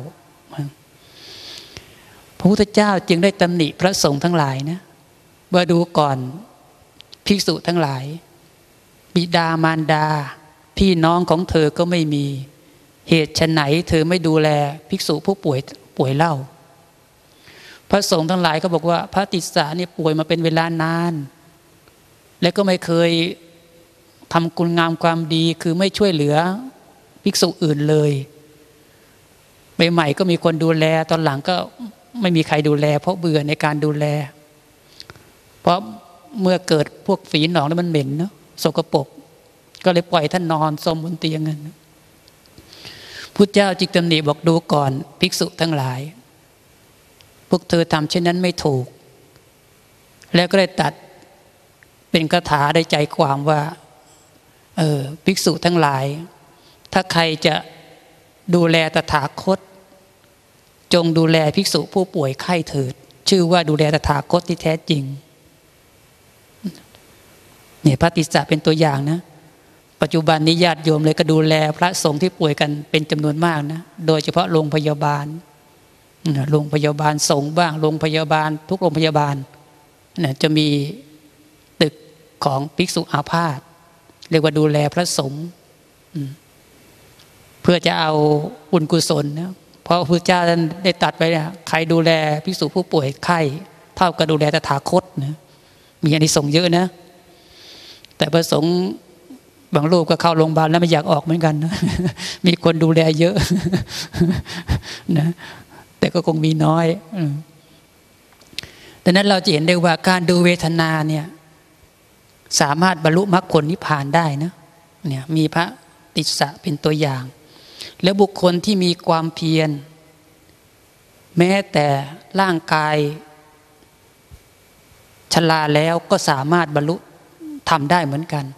พระพุทธเจ้าจึงได้ตำหนิพระสงฆ์ทั้งหลายนะว่าดูก่อนภิกษุทั้งหลายบิดามารดาพี่น้องของเธอก็ไม่มีเหตุไฉนเธอไม่ดูแลภิกษุผู้ป่วยป่วยเล่าพระสงฆ์ทั้งหลายก็บอกว่าพระติสสะเนี่ยป่วยมาเป็นเวลานานและก็ไม่เคยทำคุณงามความดีคือไม่ช่วยเหลือภิกษุอื่นเลยใหม่ๆก็มีคนดูแลตอนหลังก็ไม่มีใครดูแลเพราะเบื่อในการดูแลเพราะเมื่อเกิดพวกฝีหนองแล้วมันเหม็นเนาะสกปรกก็เลยปล่อยท่านนอนสมบนเตียงนั้นพุทธเจ้าจึงตำหนิบอกดูก่อนภิกษุทั้งหลายพวกเธอทำเช่นนั้นไม่ถูกแล้วก็ได้ตัดเป็นคาถาได้ใจความว่าเออภิกษุทั้งหลายถ้าใครจะดูแลตถาคตจงดูแลภิกษุผู้ป่วยไข้เถิดชื่อว่าดูแลตถาคตที่แท้จริงเนี่ยพระติสสะเป็นตัวอย่างนะปัจจุบันนี้ญาติโยมเลยก็ดูแลพระสงฆ์ที่ป่วยกันเป็นจำนวนมากนะโดยเฉพาะโรงพยาบาลโรงพยาบาลสงฆ์บ้างโรงพยาบาลทุกโรงพยาบาลนะจะมีตึกของภิกษุอาพาธเรียกว่าดูแลพระสงฆ์เพื่อจะเอาบุญกุศลนะเพราะพระพุทธเจ้าท่านได้ตรัสไว้นะใครดูแลภิกษุผู้ป่วยไข้เท่ากับดูแลตถาคตนะมีอานิสงส์เยอะนะแต่พระสงฆ์บางรูปก็เข้าโรงพยาบาลแล้วไม่อยากออกเหมือนกันนะมีคนดูแลเยอะนะแต่ก็คงมีน้อยดังนั้นเราจะเห็นได้ว่าการดูเวทนาเนี่ยสามารถบรรลุมรรคผลนิพพานได้นะเนี่ยมีพระติสสะเป็นตัวอย่างแล้วบุคคลที่มีความเพียรแม้แต่ร่างกายชราแล้วก็สามารถบรรลุทำได้เหมือนกัน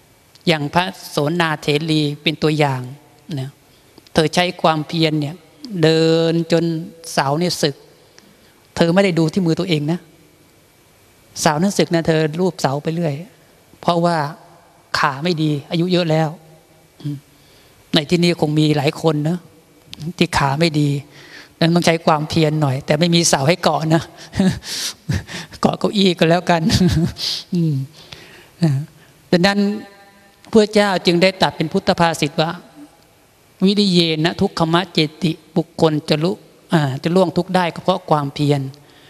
อย่างพระโสนาเถรีเป็นตัวอย่างนะเธอใช้ความเพียรเนี่ยเดินจนเสาเนี่ยสึกเธอไม่ได้ดูที่มือตัวเองนะเสานั้นสึกนะเธอรูปเสาไปเรื่อยเพราะว่าขาไม่ดีอายุเยอะแล้วในที่นี้คงมีหลายคนนะที่ขาไม่ดีนั้นต้องใช้ความเพียรหน่อยแต่ไม่มีเสาให้เกาะนะเกาะเก้าอี้ก็แล้วกันดังนั้นพระเจ้าจึงได้ตรัสเป็นพุทธภาษิตว่าวิริเยนะทุกขมะเจติบุคคลจะลุจะล่วงทุกข์ได้ก็เพราะความเพียร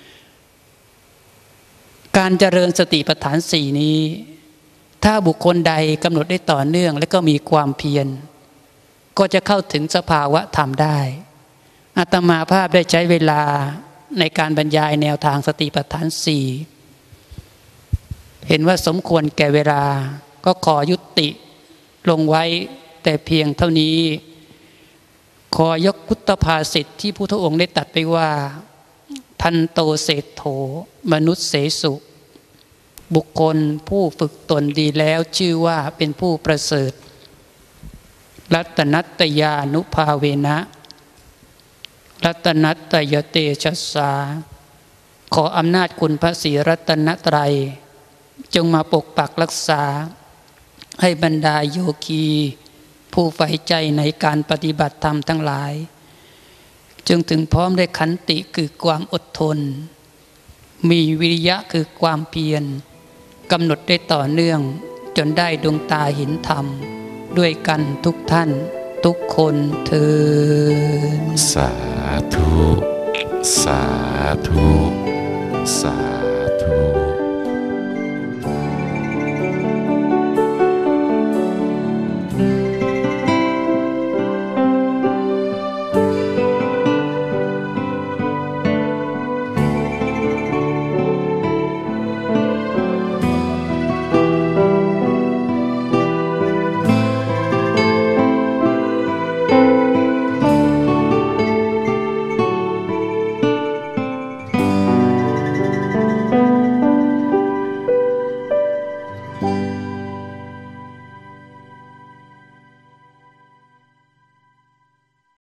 การเจริญสติปัฏฐานสี่นี้ถ้าบุคคลใดกำหนดได้ต่อเนื่องและก็มีความเพียรก็จะเข้าถึงสภาวะธรรมได้อาตมาภาพได้ใช้เวลาในการบรรยายแนวทางสติปัฏฐานสี่เห็นว่าสมควรแก่เวลาก็ขอยุติลงไว้แต่เพียงเท่านี้ขอยกพุทธภาษิตที่พุทธองค์ได้ตรัสไปว่าทันโตเศรษโธมนุษย์เสสุบุคคลผู้ฝึกตนดีแล้วชื่อว่าเป็นผู้ประเสริฐรัตนัตยานุภาเวนะรัตนัตยเตชัสสาขออำนาจคุณพระศรีรัตนตรัยจงมาปกปักรักษาให้บรรดาโยคีผู้ใฝ่ใจในการปฏิบัติธรรมทั้งหลายจึงถึงพร้อมด้วยขันติคือความอดทนมีวิริยะคือความเพียรกำหนดได้ต่อเนื่องจนได้ดวงตาเห็นธรรมด้วยกันทุกท่านทุกคนเถิดสาธุสาธุสา